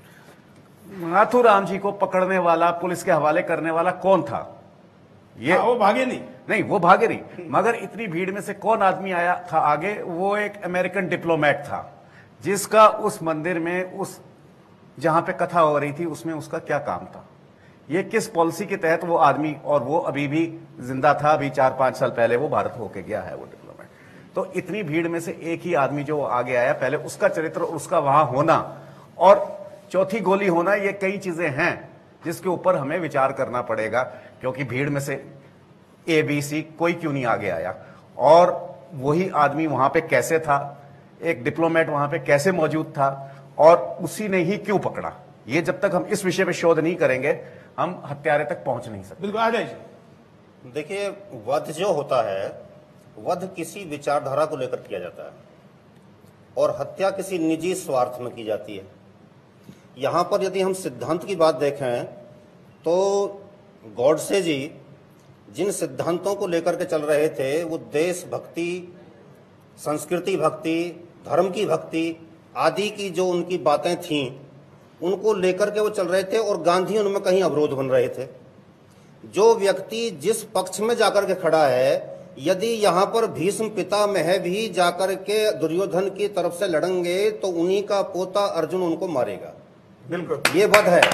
नाथूराम जी को पकड़ने वाला, पुलिस के हवाले करने वाला कौन था? ये हाँ, वो भागे नहीं नहीं वो भागे नहीं, मगर इतनी भीड़ में से कौन आदमी आया था आगे? वो एक अमेरिकन डिप्लोमेट था जिसका उस मंदिर में, उस जहां पे कथा हो रही थी उसमें उसका क्या काम था, ये किस पॉलिसी के तहत वो आदमी, और वो अभी भी जिंदा था, अभी चार पांच साल पहले वो भारत होके गया है वो डिप्लोमेट। तो इतनी भीड़ में से एक ही आदमी जो आगे आया, पहले उसका चरित्र, उसका वहां होना और चौथी गोली होना, ये कई चीजें हैं जिसके ऊपर हमें विचार करना पड़ेगा। क्योंकि भीड़ में से ए बी सी कोई क्यों नहीं आगे आया, और वही आदमी वहां पे कैसे था, एक डिप्लोमेट वहां पे कैसे मौजूद था, और उसी ने ही क्यों पकड़ा। ये जब तक हम इस विषय पे शोध नहीं करेंगे हम हत्यारे तक पहुंच नहीं सकते। बिल्कुल। आदेश, देखिए, वध जो होता है, वध किसी विचारधारा को लेकर किया जाता है और हत्या किसी निजी स्वार्थ में की जाती है। यहां पर यदि हम सिद्धांत की बात देखें तो गॉडसे जी जिन सिद्धांतों को लेकर के चल रहे थे, वो देशभक्ति, संस्कृति भक्ति, धर्म की भक्ति आदि की जो उनकी बातें थीं, उनको लेकर के वो चल रहे थे और गांधी उनमें कहीं अवरोध बन रहे थे। जो व्यक्ति जिस पक्ष में जाकर के खड़ा है, यदि यहाँ पर भीष्म पितामह भी जाकर के दुर्योधन की तरफ से लड़ेंगे तो उन्हीं का पोता अर्जुन उनको मारेगा। बिल्कुल, ये वध है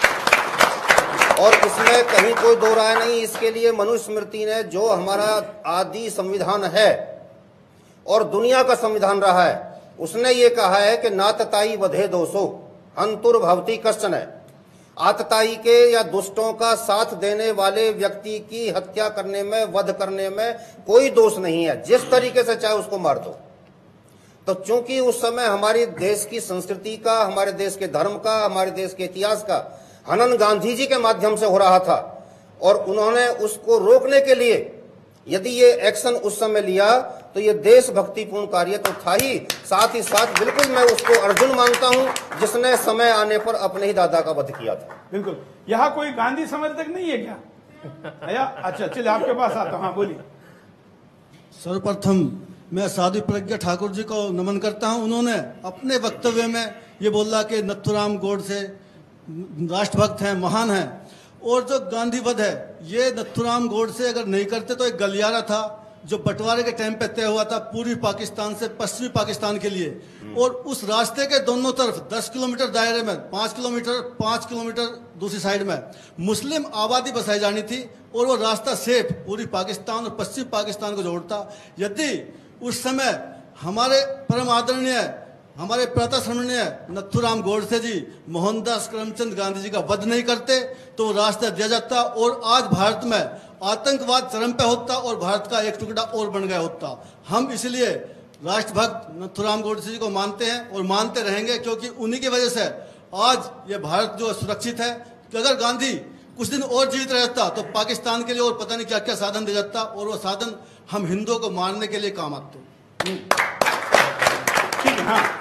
और इसमें कहीं कोई दो राय नहीं। इसके लिए मनुस्मृति ने, जो हमारा आदि संविधान है और दुनिया का संविधान रहा है, उसने ये कहा है कि नातताई वधे दोषो हंतुर भवती कश्चन है। आतताई के या दुष्टों का साथ देने वाले व्यक्ति की हत्या करने में, वध करने में कोई दोष नहीं है, जिस तरीके से चाहे उसको मार दो। तो चूंकि उस समय हमारे देश की संस्कृति का, हमारे देश के धर्म का, हमारे देश के इतिहास का हनन गांधी जी के माध्यम से हो रहा था और उन्होंने उसको रोकने के लिए यदि ये एक्शन उस समय लिया तो ये देशभक्तिपूर्ण कार्य तो था ही, साथ ही साथ बिल्कुल मैं उसको अर्जुन मानता हूं जिसने समय आने पर अपने ही दादा का वध किया था। बिल्कुल। यहाँ कोई गांधी समर्थक नहीं है क्या? आया? अच्छा चलिए आपके पास आता हूं। हाँ बोलिए। सर्वप्रथम मैं साध्वी प्रज्ञा ठाकुर जी को नमन करता हूं। उन्होंने अपने वक्तव्य में ये बोला कि नथुराम गोडसे राष्ट्रभक्त हैं, महान हैं, और जो गांधी वध है ये नथुराम गोडसे अगर नहीं करते तो एक गलियारा था जो बंटवारे के टाइम पे तय हुआ था पूर्वी पाकिस्तान से पश्चिमी पाकिस्तान के लिए, और उस रास्ते के दोनों तरफ दस किलोमीटर दायरे में पाँच किलोमीटर पाँच किलोमीटर दूसरी साइड में मुस्लिम आबादी बसाई जानी थी, और वो रास्ता सेफ पूर्वी पाकिस्तान और पश्चिमी पाकिस्तान को जोड़ता। यदि उस समय हमारे परम आदरणीय हमारे प्रातःस्मरणीय नथुराम गोडसे जी मोहनदास करमचंद गांधी जी का वध नहीं करते तो रास्ता दिया जाता, और आज भारत में आतंकवाद चरम पे होता और भारत का एक टुकड़ा और बन गया होता। हम इसलिए राष्ट्रभक्त नथुराम गोडसे जी को मानते हैं और मानते रहेंगे, क्योंकि उन्हीं की वजह से आज ये भारत जो सुरक्षित है। कि अगर गांधी कुछ दिन और जीवित रहता तो पाकिस्तान के लिए और पता नहीं क्या क्या साधन दे जाता, और वो साधन हम हिंदुओं को मारने के लिए काम आते। ठीक है। हाँ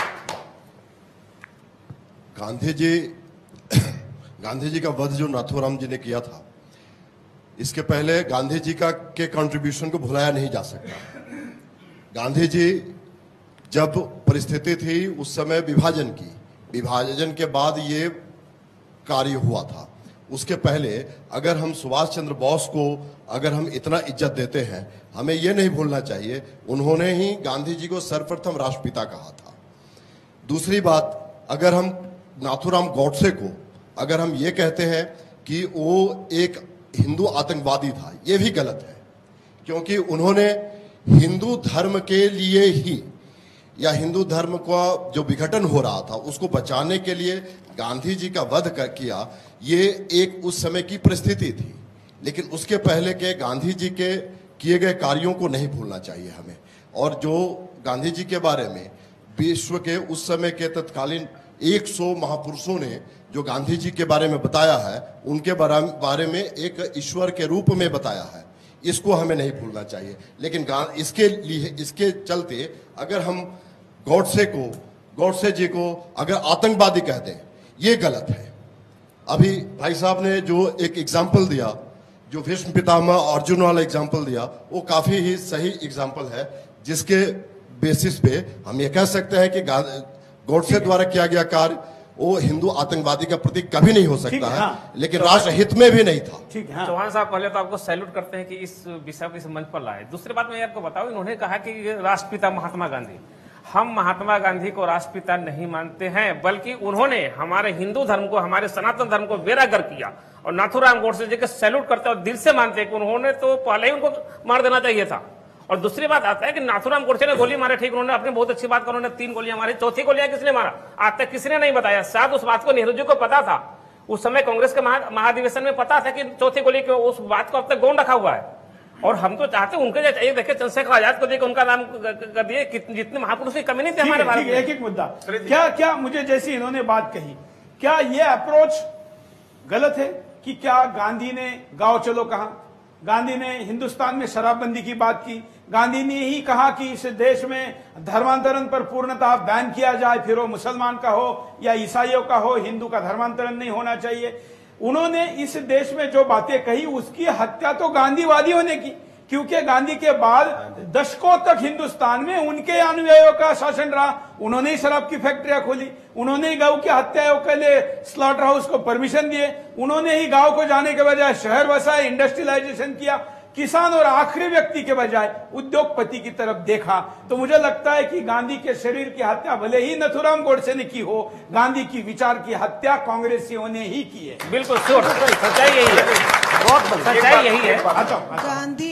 गांधी जी गांधी जी का वध जो नाथूराम जी ने किया था, इसके पहले गांधी जी का के कंट्रीब्यूशन को भुलाया नहीं जा सकता। गांधी जी जब परिस्थिति थी उस समय विभाजन की, विभाजन के बाद ये कार्य हुआ था। उसके पहले अगर हम सुभाष चंद्र बोस को अगर हम इतना इज्जत देते हैं, हमें ये नहीं भूलना चाहिए उन्होंने ही गांधी जी को सर्वप्रथम राष्ट्रपिता कहा था। दूसरी बात, अगर हम नाथूराम गोडसे को अगर हम ये कहते हैं कि वो एक हिंदू आतंकवादी था, ये भी गलत है, क्योंकि उन्होंने हिंदू धर्म के लिए ही या हिंदू धर्म का जो विघटन हो रहा था उसको बचाने के लिए गांधी जी का वध कर किया। ये एक उस समय की परिस्थिति थी, लेकिन उसके पहले के गांधी जी के किए गए कार्यों को नहीं भूलना चाहिए हमें। और जो गांधी जी के बारे में विश्व के उस समय के तत्कालीन सौ महापुरुषों ने जो गांधी जी के बारे में बताया है, उनके बारे में एक ईश्वर के रूप में बताया है, इसको हमें नहीं भूलना चाहिए। लेकिन इसके लिए इसके चलते अगर हम गोडसे को गोडसे जी को अगर आतंकवादी कहते हैं, ये गलत है। अभी भाई साहब ने जो एक एग्जाम्पल दिया, जो भीष्म पितामह अर्जुन वाला एग्जाम्पल दिया, वो काफी ही सही एग्जाम्पल है, जिसके बेसिस पे हम ये कह सकते हैं कि गोडसे द्वारा किया गया कार्य वो हिंदू आतंकवादी का प्रतीक कभी नहीं हो सकता है, हाँ। लेकिन राष्ट्र हित में भी नहीं था। ठीक है। हाँ। चौहान साहब, पहले तो आपको सैल्यूट करते हैं कि इस विषय को इस मंच पर लाए। दूसरी बात मैं आपको बताऊं, इन्होंने कहा कि राष्ट्रपिता महात्मा गांधी, हम महात्मा गांधी को राष्ट्रपिता नहीं मानते हैं, बल्कि उन्होंने हमारे हिंदू धर्म को, हमारे सनातन धर्म को बेरागर किया। और नाथूराम गोडसे जी के सैल्यूट करते और दिल से मानते हैं कि उन्होंने तो पहले ही उनको मार देना चाहिए था। और दूसरी बात आता है कि नाथूराम गोडसे ने गोली मारे, ठीक, उन्होंने अपनी बहुत अच्छी बात कहा, उन्होंने तीन गोलियां मारी, चौथी गोलियां किसने मारा आज तक किसी ने नहीं बताया। शायद उस बात को नेहरू जी को पता था, उस समय कांग्रेस के महाधिवेशन में पता था कि चौथी गोली क्यों, उस बात को अब तक गौण रखा हुआ है। और हम तो चाहते उनके जैसे, ये देखिए चंद्रशेखर आजाद को देखिए उनका नाम कर दिए, जितने महापुरुष की कमी नहीं थी हमारे भारत में। एक एक मुद्दा, क्या क्या मुझे जैसी इन्होंने बात कही, क्या ये अप्रोच गलत है कि क्या गांधी ने गांव चलो कहा, गांधी ने हिंदुस्तान में शराबबंदी की बात की, गांधी ने ही कहा कि इस देश में धर्मांतरण पर पूर्णतः बैन किया जाए, फिर वो मुसलमान का हो या ईसाइयों का हो, हिंदू का धर्मांतरण नहीं होना चाहिए। उन्होंने इस देश में जो बातें कही उसकी हत्या तो गांधीवादियों ने की, क्योंकि गांधी के बाद दशकों तक हिंदुस्तान में उनके अनुयायियों का शासन रहा। उन्होंने ही शराब की फैक्ट्रियां खोली, उन्होंने ही गौ की हत्याओं के लिए स्लॉटर हाउस को परमिशन दिए, उन्होंने ही गांव को जाने के बजाय शहर बसाए, इंडस्ट्रियलाइजेशन किया, किसान और आखिरी व्यक्ति के बजाय उद्योगपति की तरफ देखा। तो मुझे लगता है कि गांधी के शरीर की हत्या भले ही नथुराम गोडसे ने की हो, गांधी की विचार की हत्या कांग्रेसियों ने ही की है। बिल्कुल सच्चाई यही है, बहुत सच्चाई यही है। गांधी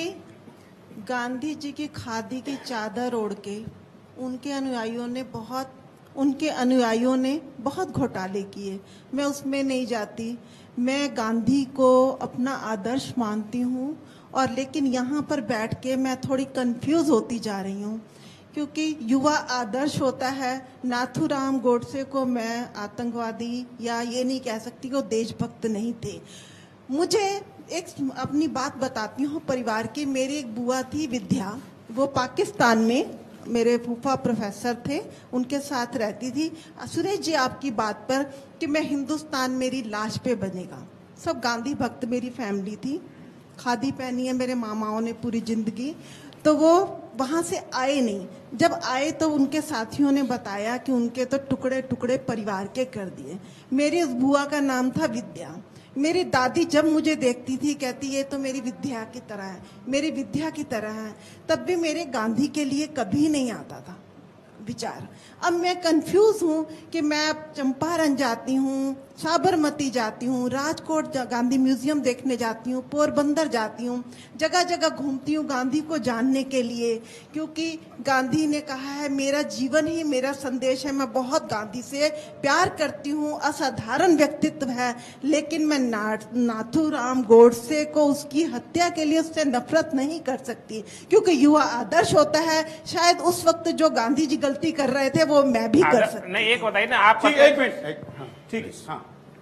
गांधी जी की खादी की चादर ओढ़ के उनके अनुयायियों ने बहुत उनके अनुयायियों ने बहुत घोटाले किए। मैं उसमें नहीं जाती, मैं गांधी को अपना आदर्श मानती हूँ, और लेकिन यहाँ पर बैठ के मैं थोड़ी कंफ्यूज होती जा रही हूँ, क्योंकि युवा आदर्श होता है। नाथूराम गोडसे को मैं आतंकवादी या ये नहीं कह सकती कि वो देशभक्त नहीं थे। मुझे एक अपनी बात बताती हूँ परिवार की। मेरी एक बुआ थी विद्या, वो पाकिस्तान में मेरे फूफा प्रोफेसर थे, उनके साथ रहती थी। सुरेश जी आपकी बात पर कि मैं हिंदुस्तान मेरी लाश पे बनेगा, सब गांधी भक्त मेरी फैमिली थी, खादी पहनी है मेरे मामाओं ने पूरी जिंदगी। तो वो वहाँ से आए नहीं, जब आए तो उनके साथियों ने बताया कि उनके तो टुकड़े टुकड़े परिवार के कर दिए। मेरी उस बुआ का नाम था विद्या। मेरी दादी जब मुझे देखती थी कहती ये तो मेरी विद्या की तरह है, मेरी विद्या की तरह है। तब भी मेरे गांधी के लिए कभी नहीं आता था विचार। अब मैं कंफ्यूज हूँ कि मैं अब चंपारण जाती हूँ, साबरमती जाती हूँ, राजकोट गांधी म्यूजियम देखने जाती हूँ, पोरबंदर जाती हूँ, जगह जगह घूमती हूँ गांधी को जानने के लिए, क्योंकि गांधी ने कहा है मेरा जीवन ही मेरा संदेश है। मैं बहुत गांधी से प्यार करती हूँ, असाधारण व्यक्तित्व है, लेकिन मैं ना, नाथूराम गोडसे को उसकी हत्या के लिए उससे नफरत नहीं कर सकती, क्योंकि युवा आदर्श होता है। शायद उस वक्त जो गांधी जी गलती कर रहे थे वो मैं भी कर सकती। नहीं, एक बताइए ना आप। ठीक, एक मिनट, ठीक है। हाँ,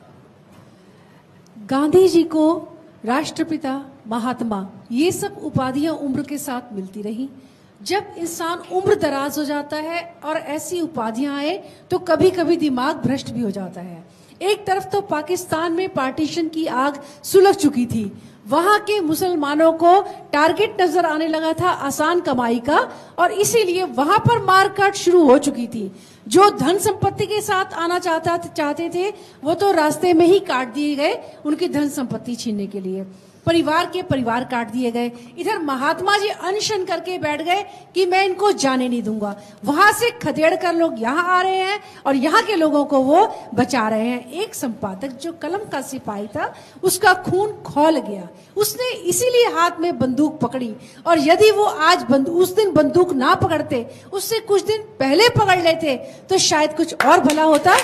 गांधी जी को राष्ट्रपिता, महात्मा, ये सब उपाधियां उम्र के साथ मिलती रही। जब इंसान उम्र दराज हो जाता है और ऐसी उपाधियां आए तो कभी कभी दिमाग भ्रष्ट भी हो जाता है। एक तरफ तो पाकिस्तान में पार्टीशन की आग सुलग चुकी थी, वहां के मुसलमानों को टारगेट नजर आने लगा था आसान कमाई का, और इसीलिए वहां पर मारकाट शुरू हो चुकी थी। जो धन संपत्ति के साथ आना चाहता चाहते थे वो तो रास्ते में ही काट दिए गए उनकी धन संपत्ति छीनने के लिए। परिवार के परिवार काट दिए गए। इधर महात्मा जी अनशन करके बैठ गए कि मैं इनको जाने नहीं दूंगा। वहां से खदेड़ कर लोग यहाँ आ रहे हैं और यहाँ के लोगों को वो बचा रहे हैं। एक संपादक जो कलम का सिपाही था उसका खून खौल गया, उसने इसीलिए हाथ में बंदूक पकड़ी, और यदि वो आज बंदूक उस दिन बंदूक ना पकड़ते, उससे कुछ दिन पहले पकड़ लेते तो शायद कुछ और भला होता।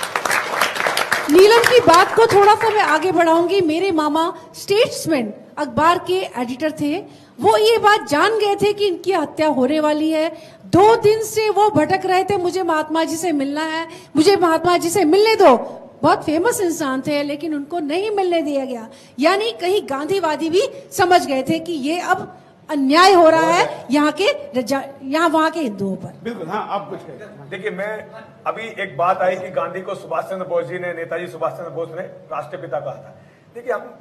नीलम की बात को थोड़ा सा मैं आगे बढ़ाऊंगी। मेरे मामा स्टेट्समैन अखबार के एडिटर थे, वो ये बात जान गए थे कि इनकी हत्या होने वाली है। दो दिन से वो भटक रहे थे, मुझे महात्मा जी से मिलना है, मुझे महात्मा जी से मिलने दो। बहुत फेमस इंसान थे लेकिन उनको नहीं मिलने दिया गया। यानी कहीं गांधीवादी भी समझ गए थे कि ये अब अन्याय हो रहा है यहाँ के यहाँ वहां के हिंदुओं पर। बिल्कुल। हाँ, आप कुछ कहें। देखिए, मैं अभी एक बात आई कि गांधी को सुभाष चंद्र बोस जी ने, नेताजी सुभाष चंद्र बोस ने राष्ट्रपिता कहा था। देखिए, हम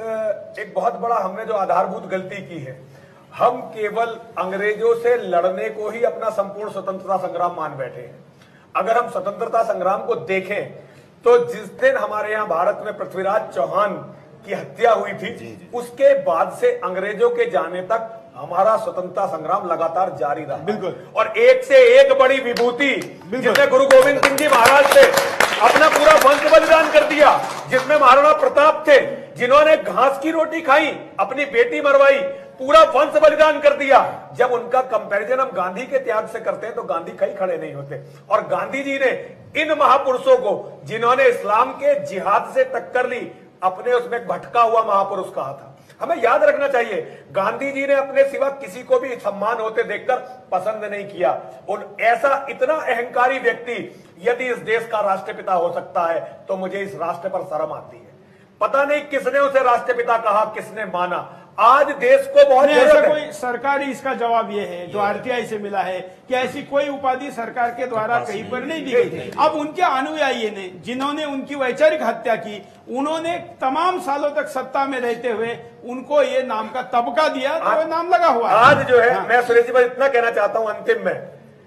एक एक बहुत बड़ा हमने जो आधारभूत गलती की है, हम केवल अंग्रेजों से लड़ने को ही अपना संपूर्ण स्वतंत्रता संग्राम मान बैठे हैं। अगर हम स्वतंत्रता संग्राम को देखें तो जिस दिन हमारे यहाँ भारत में पृथ्वीराज चौहान की हत्या हुई थी, उसके बाद से अंग्रेजों के जाने तक हमारा स्वतंत्रता संग्राम लगातार जारी रहा। बिल्कुल। और एक से एक बड़ी विभूति, जिसने गुरु गोविंद सिंह जी महाराज से अपना पूरा वंश बलिदान कर दिया, जिसमें महाराणा प्रताप थे, जिन्होंने घास की रोटी खाई, अपनी बेटी मरवाई, पूरा वंश बलिदान कर दिया। जब उनका कंपैरिजन हम गांधी के त्याग से करते हैं तो गांधी कहीं खड़े नहीं होते। और गांधी जी ने इन महापुरुषों को, जिन्होंने इस्लाम के जिहाद से टक्कर ली, अपने उसमें भटका हुआ महापुरुष कहा था। हमें याद रखना चाहिए, गांधी जी ने अपने सिवा किसी को भी सम्मान होते देखकर पसंद नहीं किया। और ऐसा इतना अहंकारी व्यक्ति यदि इस देश का राष्ट्रपिता हो सकता है तो मुझे इस राष्ट्र पर शर्म आती है। पता नहीं किसने उसे राष्ट्रपिता कहा, किसने माना। आज देश को बहुत ऐसा कोई सरकारी इसका जवाब ये है जो आरटीआई से मिला है कि ऐसी कोई उपाधि सरकार के द्वारा कहीं पर नहीं दी गई। अब उनके अनुयायी ने, जिन्होंने उनकी वैचारिक हत्या की, उन्होंने तमाम सालों तक सत्ता में रहते हुए उनको ये नाम का तबका दिया, तो वो नाम लगा हुआ। आज जो है, मैं सुरेश जी इतना कहना चाहता हूं अंतिम में,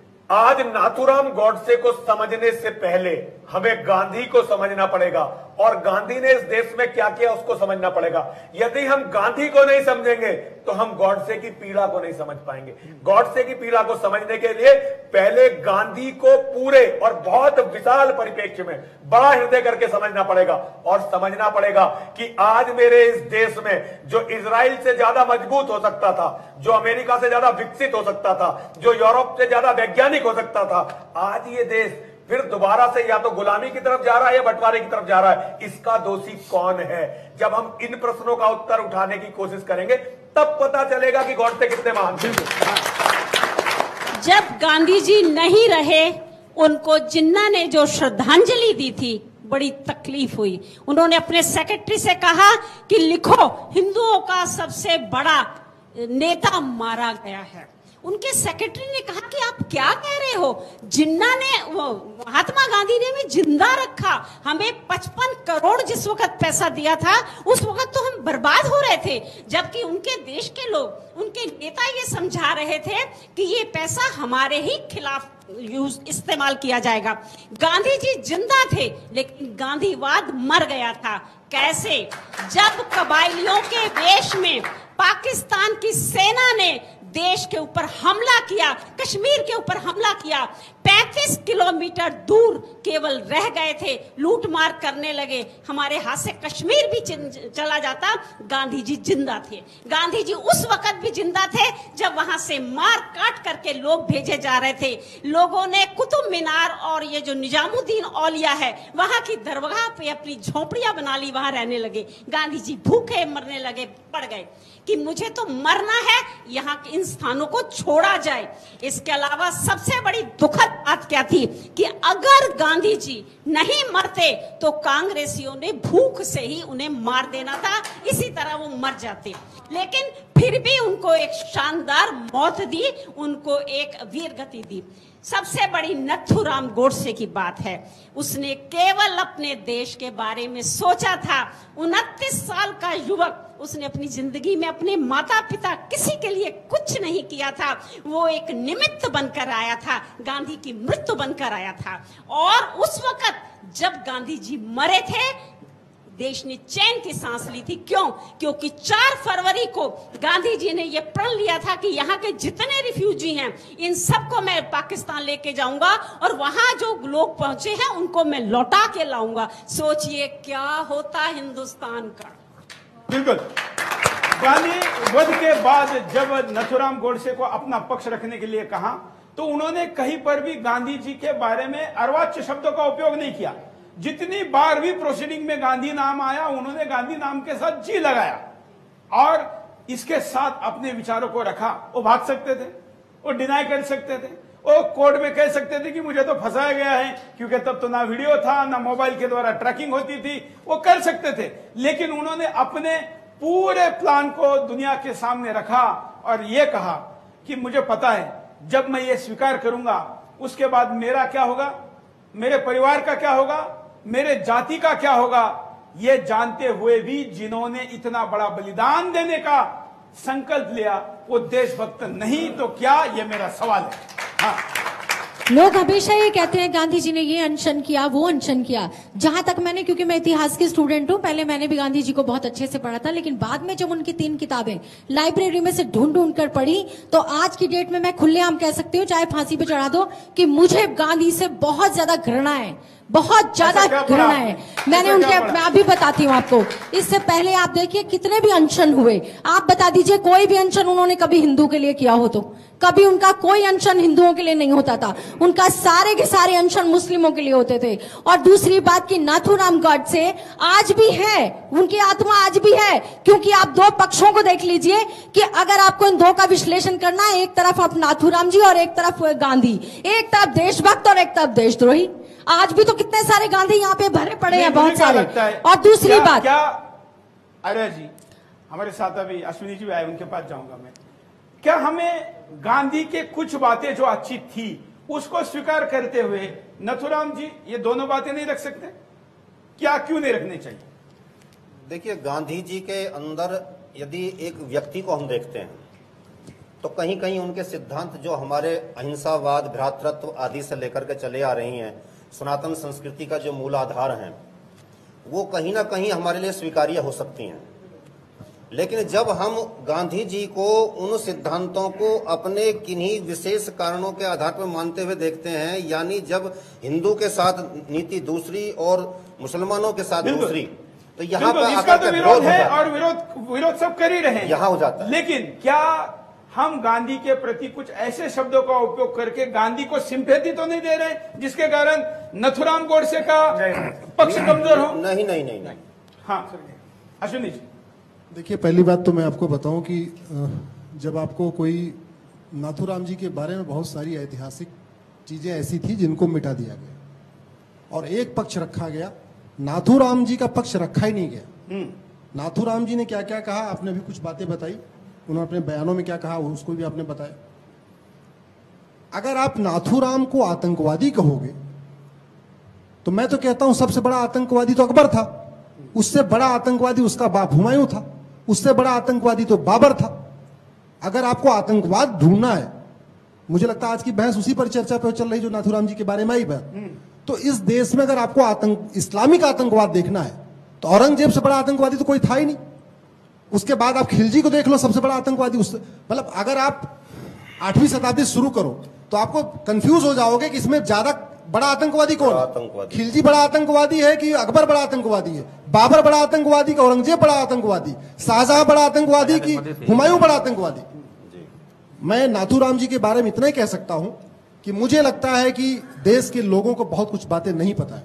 आज नाथूराम गोडसे को समझने से पहले हमें गांधी को समझना पड़ेगा, और गांधी ने इस देश में क्या किया उसको समझना पड़ेगा। यदि हम गांधी को नहीं समझेंगे तो हम गॉडसे की पीड़ा को नहीं समझ पाएंगे। गॉडसे की पीड़ा को समझने के लिए पहले गांधी को पूरे और बहुत विशाल परिप्रेक्ष्य में बड़ा हृदय करके समझना पड़ेगा। और समझना पड़ेगा कि आज मेरे इस देश में जो इजराइल से ज्यादा मजबूत हो सकता था, जो अमेरिका से ज्यादा विकसित हो सकता था, जो यूरोप से ज्यादा वैज्ञानिक हो सकता था, आज ये देश फिर दोबारा से या तो गुलामी की तरफ जा रहा है या बंटवारे की तरफ जा रहा है। इसका दोषी कौन है? जब हम इन प्रश्नों का उत्तर उठाने की कोशिश करेंगे तब पता चलेगा कि गॉडसे कितने महान थे। जब गांधी जी नहीं रहे, उनको जिन्ना ने जो श्रद्धांजलि दी थी बड़ी तकलीफ हुई। उन्होंने अपने सेक्रेटरी से कहा कि लिखो हिंदुओं का सबसे बड़ा नेता मारा गया है। उनके सेक्रेटरी ने कहा कि आप क्या कह रहे हो, जिन्ना ने महात्मा गांधी ने हमें जिंदा रखा, हमें पचपन करोड़ जिस वक्त पैसा दिया था उस वक्त तो हम बर्बाद हो रहे थे, जबकि उनके देश के लोग, उनके नेता ये समझा रहे थे कि ये पैसा हमारे ही खिलाफ यूज इस्तेमाल किया जाएगा। गांधी जी जिंदा थे लेकिन गांधीवाद मर गया था। कैसे? जब कबायलियों के वेश में पाकिस्तान की सेना ने देश के ऊपर हमला किया, कश्मीर के ऊपर हमला किया, पैंतीस किलोमीटर दूर केवल रह गए थे, लूट मार करने लगे, हमारे हाथ से कश्मीर भी चला जाता, गांधी जी जिंदा थे। गांधी जी उस वक्त भी जिंदा थे जब वहां से मार काट करके लोग भेजे जा रहे थे। लोगों ने कुतुब मीनार और ये जो निजामुद्दीन औलिया है वहां की दरगाह पे अपनी झोपड़ियां बना ली, वहां रहने लगे। गांधी जी भूखे मरने लगे, पड़ गए कि मुझे तो मरना है, यहाँ के इन स्थानों को छोड़ा जाए। इसके अलावा सबसे बड़ी दुखद बात क्या थी कि अगर गांधी जी नहीं मरते तो कांग्रेसियों ने भूख से ही उन्हें मार देना था, इसी तरह वो मर जाते। लेकिन फिर भी उनको एक शानदार मौत दी, उनको एक वीर गति दी। सबसे बड़ी नथुराम गोडसे की बात है, उसने केवल अपने देश के बारे में सोचा था। उनतीस साल का युवक, उसने अपनी जिंदगी में अपने माता पिता किसी के लिए कुछ नहीं किया था, वो एक निमित्त बनकर आया था, गांधी की मृत्यु बनकर आया था। और उस वक्त जब गांधी जी मरे थे देश ने चैन की सांस ली थी। क्यों? क्योंकि चार फरवरी को गांधी जी ने यह प्रण लिया था कि यहाँ के जितने रिफ्यूजी हैं इन सबको मैं पाकिस्तान लेके जाऊंगा और वहां जो लोग पहुंचे हैं उनको मैं लौटा के लाऊंगा। सोचिए क्या होता हिंदुस्तान का। बिल्कुल। गांधी वध के बाद जब नथुराम गोडसे को अपना पक्ष रखने के लिए कहा तो उन्होंने कहीं पर भी गांधी जी के बारे में अर्वाच्य शब्दों का उपयोग नहीं किया। जितनी बार भी प्रोसीडिंग में गांधी नाम आया उन्होंने गांधी नाम के साथ जी लगाया और इसके साथ अपने विचारों को रखा। वो भाग सकते थे, वो डिनाई कर सकते थे, वो कोर्ट में कह सकते थे कि मुझे तो फंसाया गया है, क्योंकि तब तो ना वीडियो था ना मोबाइल के द्वारा ट्रैकिंग होती थी, वो कर सकते थे। लेकिन उन्होंने अपने पूरे प्लान को दुनिया के सामने रखा और ये कहा कि मुझे पता है जब मैं ये स्वीकार करूंगा उसके बाद मेरा क्या होगा, मेरे परिवार का क्या होगा, मेरे जाति का क्या होगा। ये जानते हुए भी जिन्होंने इतना बड़ा बलिदान देने का संकल्प लिया वो देशभक्त नहीं तो क्या, ये मेरा सवाल है। हाँ। लोग हमेशा ये कहते हैं गांधी जी ने ये अनशन किया, वो अनशन किया। जहां तक मैंने, क्योंकि मैं इतिहास की स्टूडेंट हूं, पहले मैंने भी गांधी जी को बहुत अच्छे से पढ़ा था, लेकिन बाद में जब उनकी तीन किताबें लाइब्रेरी में से ढूंढ ढूंढ कर पढ़ी तो आज की डेट में मैं खुलेआम कह सकती हूँ, चाहे फांसी पे चढ़ा दो, कि मुझे गांधी से बहुत ज्यादा घृणा है, बहुत ज्यादा घृणा है। मैंने उनके, मैं अभी बताती हूँ आपको। इससे पहले आप देखिए कितने भी अनशन हुए, आप बता दीजिए कोई भी अनशन उन्होंने कभी हिंदू के लिए किया हो तो? कभी उनका कोई अनशन हिंदुओं के लिए नहीं होता था, उनका सारे के सारे अनशन मुस्लिमों के लिए होते थे। और दूसरी बात कि नाथुराम गोडसे आज भी है, उनकी आत्मा आज भी है, क्योंकि आप दो पक्षों को देख लीजिए कि अगर आपको इन दो का विश्लेषण करना है, एक तरफ आप नाथुराम जी और एक तरफ गांधी, एक तरफ देशभक्त और एक तरफ देशद्रोही। आज भी तो कितने सारे गांधी यहाँ पे भरे पड़े हैं, बहुत सारे। और दूसरी क्या, बात क्या अरे जी हमारे साथ अभी अश्विनी जी आए, उनके पास जाऊंगा मैं। क्या हमें गांधी के कुछ बातें जो अच्छी थी उसको स्वीकार करते हुए नथुराम जी ये दोनों बातें नहीं रख सकते? क्या क्यों नहीं रखनी चाहिए? देखिए, गांधी जी के अंदर यदि एक व्यक्ति को हम देखते हैं तो कहीं कहीं उनके सिद्धांत जो हमारे अहिंसावाद, भ्रातृत्व आदि से लेकर के चले आ रही हैं, सनातन संस्कृति का जो मूल आधार है, वो कहीं ना कहीं हमारे लिए स्वीकार्य हो सकती हैं। लेकिन जब हम गांधी जी को उन सिद्धांतों को अपने किन्हीं विशेष कारणों के आधार पर मानते हुए देखते हैं, यानी जब हिंदू के साथ नीति दूसरी और मुसलमानों के साथ दूसरी, तो यहाँ पर इसका तो विरोध है और विरोध विरोध सब कर ही रहे हैं, यहाँ हो जाता है। लेकिन क्या हम गांधी के प्रति कुछ ऐसे शब्दों का उपयोग करके गांधी को सिंपैथी तो नहीं दे रहे जिसके कारण नथुराम गोडसे का पक्ष कमजोर हो? नहीं नहीं नहीं नहीं। हाँ अश्विनी जी। देखिए, पहली बात तो मैं आपको बताऊं कि जब आपको कोई नाथुराम जी के बारे में बहुत सारी ऐतिहासिक चीजें ऐसी थी जिनको मिटा दिया गया और एक पक्ष रखा गया नाथूराम जी का पक्ष रखा ही नहीं गया। नाथूराम जी ने क्या क्या कहा, आपने भी कुछ बातें बताई, उन्होंने अपने बयानों में क्या कहा उसको भी आपने बताया। अगर आप नाथूराम को आतंकवादी कहोगे तो मैं तो कहता हूं सबसे बड़ा आतंकवादी तो अकबर था, उससे बड़ा आतंकवादी उसका बाप हुमायूं था, उससे बड़ा आतंकवादी तो बाबर था। अगर आपको आतंकवाद ढूंढना है, मुझे लगता है आज की बहस उसी पर चर्चा पे चल रही जो नाथूराम जी के बारे में आई बहस, तो इस देश में अगर आपको आतंक इस्लामिक आतंकवाद देखना है तो औरंगजेब से बड़ा आतंकवादी तो कोई था ही नहीं। उसके बाद आप खिलजी को देख लो, सबसे बड़ा आतंकवादी उस, मतलब अगर आप आठवीं शताब्दी शुरू करो तो आपको कंफ्यूज हो जाओगे कि इसमें ज्यादा बड़ा आतंकवादी कौन है। खिलजी बड़ा आतंकवादी है कि अकबर बड़ा आतंकवादी है, बाबर बड़ा आतंकवादी कि औरंगजेब बड़ा आतंकवादी, शाहजहां बड़ा आतंकवादी कि हुमायूं बड़ा आतंकवादी। मैं नाथूराम जी के बारे में इतना ही कह सकता हूं कि मुझे लगता है कि देश के लोगों को बहुत कुछ बातें नहीं पता है।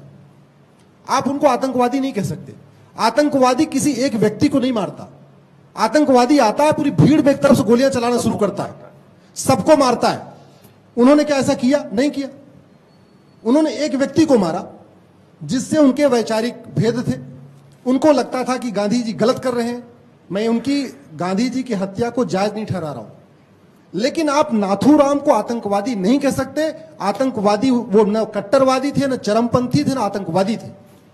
आप उनको आतंकवादी नहीं कह सकते। आतंकवादी किसी एक व्यक्ति को नहीं मारता, आतंकवादी आता है पूरी भीड़ में एक तरफ से गोलियां चलाना शुरू करता है, सबको मारता है। उन्होंने क्या ऐसा किया? नहीं किया। उन्होंने एक व्यक्ति को मारा जिससे उनके वैचारिक भेद थे, उनको लगता था कि गांधी जी गलत कर रहे हैं। मैं उनकी गांधी जी की हत्या को जायज नहीं ठहरा रहा हूं, लेकिन आप नाथूराम को आतंकवादी नहीं कह सकते। आतंकवादी वो न कट्टरवादी थे, न चरमपंथी थे, न आतंकवादी थे।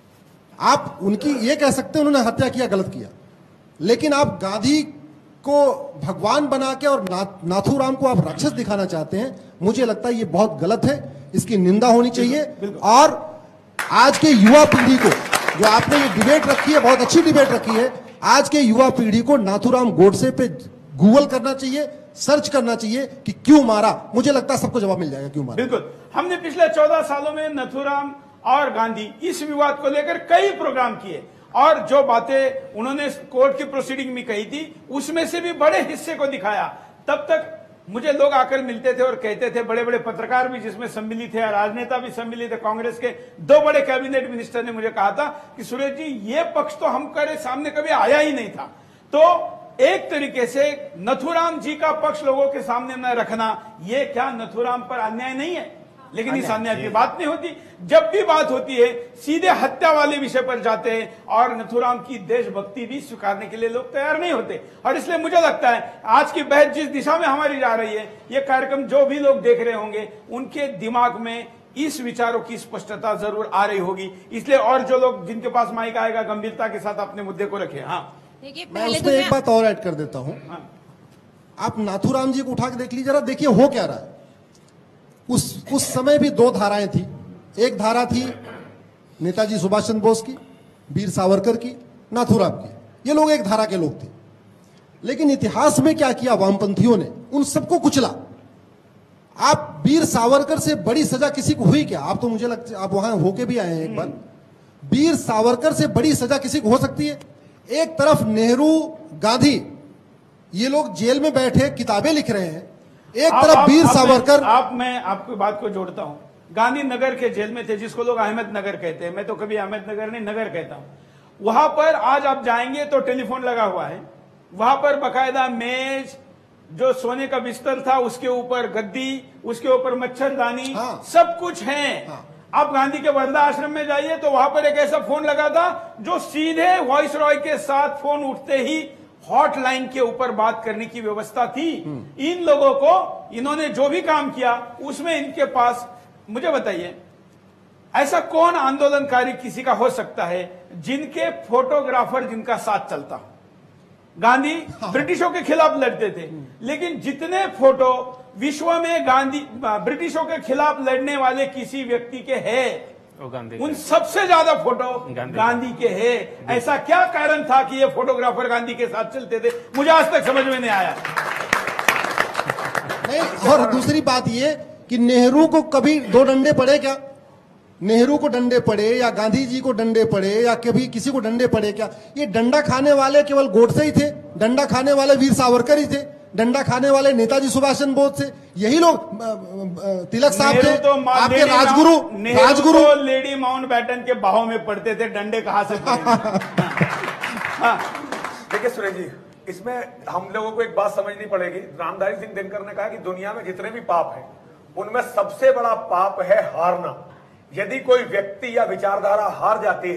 आप उनकी ये कह सकते हैं उन्होंने हत्या किया, गलत किया, लेकिन आप गांधी को भगवान बना के और ना, नाथूराम को आप राक्षस दिखाना चाहते हैं। मुझे लगता है ये बहुत गलत है, इसकी निंदा होनी चाहिए। और आज के युवा पीढ़ी को, जो आपने ये डिबेट रखी है, बहुत अच्छी डिबेट रखी है, आज के युवा पीढ़ी को नाथूराम गोडसे पे गूगल करना चाहिए, सर्च करना चाहिए कि क्यों मारा। मुझे लगता है सबको जवाब मिल जाएगा क्यों मारा। बिल्कुल। हमने पिछले चौदह सालों में नाथूराम और गांधी इस विवाद को लेकर कई प्रोग्राम किए, और जो बातें उन्होंने कोर्ट की प्रोसीडिंग में कही थी उसमें से भी बड़े हिस्से को दिखाया। तब तक मुझे लोग आकर मिलते थे और कहते थे, बड़े बड़े पत्रकार भी जिसमें सम्मिलित थे, राजनेता भी सम्मिलित थे, कांग्रेस के दो बड़े कैबिनेट मिनिस्टर ने मुझे कहा था कि सुरेश जी ये पक्ष तो हम करे सामने कभी आया ही नहीं था। तो एक तरीके से नथूराम जी का पक्ष लोगों के सामने न रखना, ये क्या नथूराम पर अन्याय नहीं है? लेकिन इस अन्याय की बात नहीं होती। जब भी बात होती है सीधे हत्या वाले विषय पर जाते हैं, और नथूराम की देशभक्ति भी स्वीकारने के लिए लोग तैयार नहीं होते। और इसलिए मुझे लगता है आज की बहस जिस दिशा में हमारी जा रही है, ये कार्यक्रम जो भी लोग देख रहे होंगे उनके दिमाग में इस विचारों की स्पष्टता जरूर आ रही होगी। इसलिए और जो लोग जिनके पास माइक आएगा गंभीरता के साथ अपने मुद्दे को रखे। हाँ, मैं उसमें एक बात और ऐड कर देता हूं। आप नाथूराम जी को उठा के देख लीजिए जरा, देखिए हो क्या रहा है। उस उस समय भी दो धाराएं थी। एक धारा थी नेताजी सुभाष चंद्र बोस की, वीर सावरकर की, नाथूराम की। ये लोग एक धारा के लोग थे। लेकिन इतिहास में क्या किया वामपंथियों ने? उन सबको कुचला। आप वीर सावरकर से बड़ी सजा किसी को हुई क्या? आप तो मुझे लगता है आप वहां होके भी आए हैं एक बार। वीर सावरकर से बड़ी सजा किसी को हो सकती है? एक तरफ नेहरू, गांधी, ये लोग जेल में बैठे किताबें लिख रहे हैं, एक तरफ वीर सावरकर। आप, मैं आपकी बात को जोड़ता हूं। गांधी नगर के जेल में थे, जिसको लोग अहमद नगर कहते हैं। मैं तो कभी अहमद नगर नहीं, नगर कहता हूं। वहां पर आज आप जाएंगे तो टेलीफोन लगा हुआ है, वहां पर बकायदा मेज, जो सोने का बिस्तर था उसके ऊपर गद्दी, उसके ऊपर मच्छरदानी, हाँ। सब कुछ है। हाँ। आप गांधी के वर्धा आश्रम में जाइए तो वहां पर एक ऐसा फोन लगा था जो सीधे वॉइस रॉय के साथ फोन उठते ही हॉटलाइन के ऊपर बात करने की व्यवस्था थी। इन लोगों को, इन्होंने जो भी काम किया उसमें इनके पास, मुझे बताइए ऐसा कौन आंदोलनकारी किसी का हो सकता है जिनके फोटोग्राफर जिनका साथ चलता हो? गांधी ब्रिटिशों के खिलाफ लड़ते थे, लेकिन जितने फोटो विश्व में गांधी ब्रिटिशों के खिलाफ लड़ने वाले किसी व्यक्ति के हैं, उन सबसे ज्यादा फोटो गांधी, गांधी के हैं। ऐसा क्या कारण था कि ये फोटोग्राफर गांधी के साथ चलते थे? मुझे आज तक समझ में नहीं आया। नहीं, और दूसरी बात ये कि नेहरू को कभी दो डंडे पड़े क्या? नेहरू को डंडे पड़े या गांधी जी को डंडे पड़े या कभी किसी को डंडे पड़े क्या? ये डंडा खाने वाले केवल गोडसे ही थे, डंडा खाने वाले वीर सावरकर ही थे, डंडा खाने वाले नेताजी सुभाष चंद्र बोस थे, यही लोग तिलक साहब थे, तो आपके राजगुरु। राजगुरु तो लेडी माउंटबेटन के बाहों में पड़ते थे, डंडे कहां से देखिए सुरेश जी, इसमें हम लोगों को एक बात समझनी पड़ेगी। रामधारी सिंह दिनकर ने कहा कि दुनिया में जितने भी पाप हैं उनमें सबसे बड़ा पाप है हारना। यदि कोई व्यक्ति या विचारधारा हार जाती है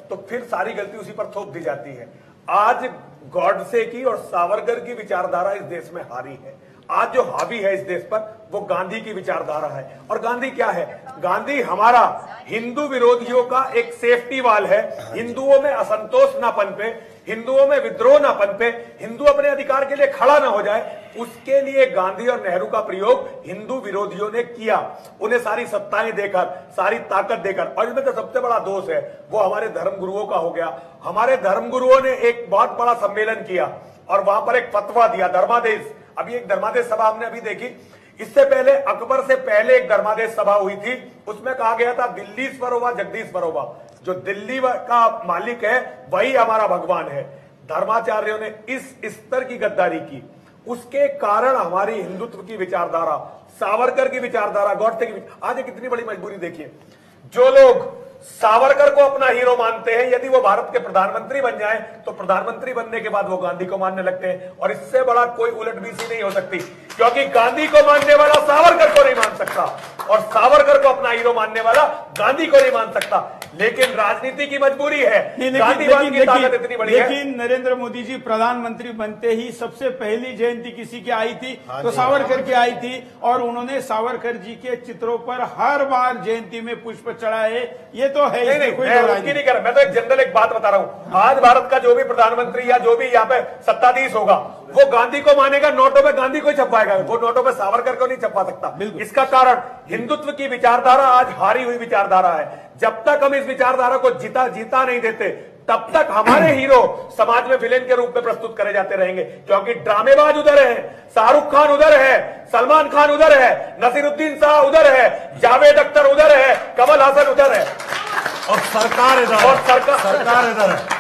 तो फिर सारी गलती उसी पर थोप दी जाती है। आज गॉडसे की और सावरकर की विचारधारा इस देश में हारी है। आज जो हावी है इस देश पर वो गांधी की विचारधारा है। और गांधी क्या है? गांधी हमारा हिंदू विरोधियों का एक सेफ्टी वाल है। हिंदुओं में असंतोष ना पनपे, हिंदुओं में विद्रोह ना पनपे, हिंदू अपने अधिकार के लिए खड़ा ना हो जाए, उसके लिए गांधी और नेहरू का प्रयोग हिंदू विरोधियों ने किया। उन्हें सारी सत्ताएं देकर, सारी ताकत देकर। और इसमें तो सबसे बड़ा दोष है वो हमारे धर्मगुरुओं का हो गया। हमारे धर्मगुरुओं ने एक बहुत बड़ा सम्मेलन किया और वहां पर एक फतवा दिया, धर्मादेश। अभी एक धर्मादेश सभा हमने अभी देखी। इससे पहले अकबर से पहले एक धर्मादेश सभा हुई थी, उसमें कहा गया था दिल्लीश्वर होगा जगदीश्वर होगा, जो दिल्ली का मालिक है वही हमारा भगवान है। धर्माचार्यों ने इस स्तर की गद्दारी की, उसके कारण हमारी हिंदुत्व की विचारधारा, सावरकर की विचारधारा, गॉडसे की विचारधारा, आज एक इतनी बड़ी मजबूरी देखिए। जो लोग सावरकर को अपना हीरो मानते हैं, यदि वो भारत के प्रधानमंत्री बन जाएं तो प्रधानमंत्री बनने के बाद वो गांधी को मानने लगते हैं। और इससे बड़ा कोई उलटबीसी नहीं हो सकती, क्योंकि गांधी को मानने वाला सावरकर को नहीं मान सकता और सावरकर को अपना हीरो मानने वाला गांधी को नहीं मान सकता। लेकिन राजनीति की मजबूरी है, गांधीवाद की ताकत इतनी बड़ी है। लेकिन नरेंद्र मोदी जी प्रधानमंत्री बनते ही सबसे पहली जयंती किसी की आई थी तो सावरकर की आई थी, और उन्होंने सावरकर जी के चित्रों पर हर बार जयंती में पुष्प चढ़ाए। ये तो है, नहीं, नहीं, मैं उसकी नहीं कर रहा, मैं तो एक जनरल एक बात बता रहा हूं। आज भारत का जो भी प्रधानमंत्री या जो भी यहाँ पे सत्ताधीश होगा वो गांधी को मानेगा, नोटों पे गांधी को ही छपवाएगा, वो नोटों पे सावरकर को नहीं छपवा सकता। इसका कारण हिंदुत्व की विचारधारा आज हारी हुई विचारधारा है। जब तक हम इस विचारधारा को जीता जीता नहीं देते तब तक हमारे हीरो समाज में विलेन के रूप में प्रस्तुत करे जाते रहेंगे, क्योंकि ड्रामेबाज उधर है, शाहरुख खान उधर है, सलमान खान उधर है, नसीरुद्दीन शाह उधर है, जावेद अख्तर उधर है, कमल हासन उधर है और सरकार इधर और सरकार सरकार इधर है।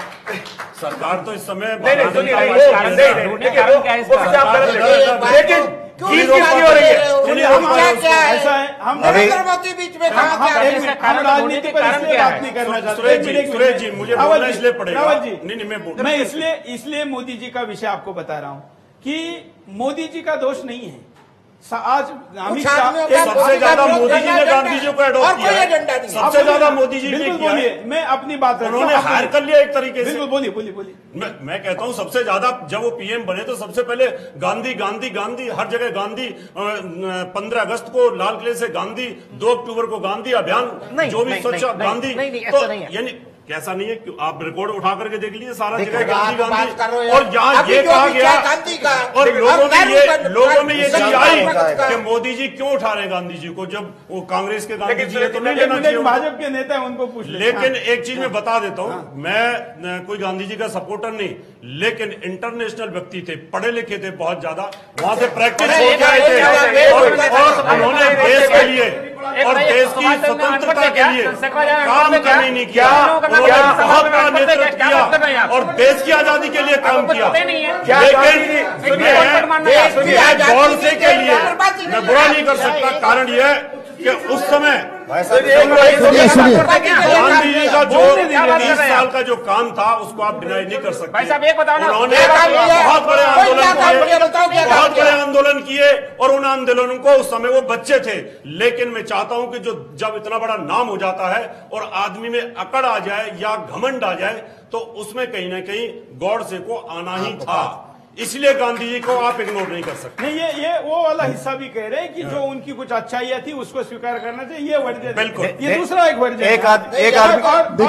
सरकार तो इस समय नहीं नहीं सुनिए नहीं लेकिन चीज कितनी हो रही है? ऐसा है, हम नरेंद्र मोदी बीच में कहा हम राजनीति पर इसलिए बात नहीं करना चाहते। सुरेश जी, सुरेश जी, मुझे बोलना इसलिए पड़ेगा। रावत जी, नहीं नहीं मैं बोल मैं इसलिए इसलिए मोदी जी का विषय आपको बता रहा हूं कि मोदी जी का दोष नहीं है। आज अमित शाह सबसे ज्यादा मोदी जी ने गांधी जी को एडॉप्ट किया है, सबसे ज्यादा मोदी जी ने किया है। मैं अपनी बात उन्होंने हायर कर लिया एक तरीके से। बिल्कुल बोलिए बोलिए बोलिए। मैं मैं कहता हूं सबसे ज्यादा जब वो पीएम बने तो सबसे पहले गांधी गांधी गांधी हर जगह गांधी। पंद्रह अगस्त को लाल किले से गांधी, दो अक्टूबर को गांधी अभियान, जो भी स्वच्छ गांधी, तो यानी कैसा नहीं है कि आप रिकॉर्ड उठा करके देख लीजिए, सारा जगह गांधी गांधी। और यहाँ ये कहा गया और लोगों में ये लोगों में ये चीज आई कि मोदी जी क्यों उठा रहे गांधी जी को, जब वो कांग्रेस के गांधी जी है तो नहीं लेना चाहिए। भाजपा के नेता है उनको पूछ ले। लेकिन एक चीज मैं बता देता हूँ, मैं कोई गांधी जी का सपोर्टर नहीं, लेकिन इंटरनेशनल व्यक्ति थे, पढ़े लिखे थे बहुत ज्यादा, वहां से प्रैक्टिस हो गए थे और उन्होंने देश के लिए और देश की स्वतंत्रता के लिए काम करने नहीं किया, उन्होंने बहुत बड़ा नेतृत्व किया और देश की आजादी के लिए काम किया। लेकिन मैं गौरसे के लिए मैं बुरा नहीं कर सकता, कारण यह कि उस समय गांधी जी का जो तीस साल का जो काम था उसको आप डिनाई नहीं कर सकते। उन्होंने बहुत बड़े आंदोलन किए, बहुत बड़े आंदोलन किए और उन आंदोलनों को उस समय वो बच्चे थे। लेकिन मैं चाहता हूं कि जो जब इतना बड़ा नाम हो जाता है और आदमी में अकड़ आ जाए या घमंड आ जाए तो उसमें कहीं ना कहीं गॉडसे को आना ही था, इसलिए गांधी जी को आप इग्नोर नहीं कर सकते। नहीं, ये ये वो वाला हिस्सा भी कह रहे हैं कि जो उनकी कुछ अच्छाइयां थी उसको स्वीकार करना चाहिए, ये वर्जन। बिल्कुल, ये दूसरा एक वर्जन। एक आद, एक आदमी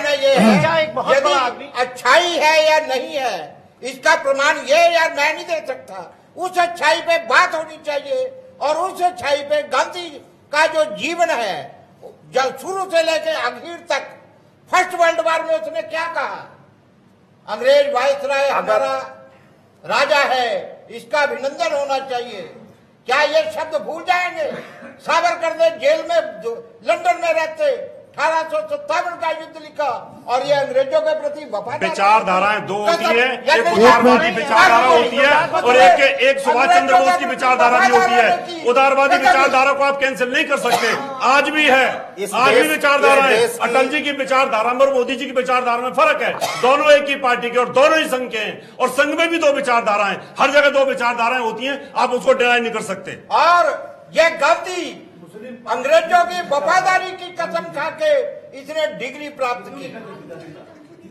यदि अच्छाई है या नहीं है इसका प्रमाण ये या मैं नहीं दे सकता। उस अच्छाई पे बात होनी चाहिए और उस अच्छाई पे गांधी का जो जीवन है जब शुरू से लेकर आखिर तक, फर्स्ट वर्ल्ड वॉर में उसने क्या कहा, अंग्रेज वायसराय हमारा राजा है, इसका अभिनंदन होना चाहिए। क्या ये शब्द भूल जाएंगे? सावरकर ने जेल में लंदन में रहते अठारह सौ सत्तावन का युद्ध लिखा और ये अंग्रेजों के प्रति वफादार। विचारधाराएं दो होती है, एक उदारवादी विचारधारा होती है और एक एक सुभाष चंद्र बोस की विचारधारा भी होती है। उदारवादी विचारधारा को आप कैंसिल नहीं कर सकते, आज भी है, आज भी विचारधारा है। अटल जी की विचारधारा में और मोदी जी की विचारधारा में फर्क है, दोनों एक ही पार्टी के और दोनों ही संघ के हैं और संघ में भी दो विचारधाराएं, हर जगह दो विचारधाराएं होती हैं, आप उसको डिनाई नहीं कर सकते। और ये गांधी अंग्रेजों की वफादारी की कसम खा के इसने डिग्री प्राप्त की।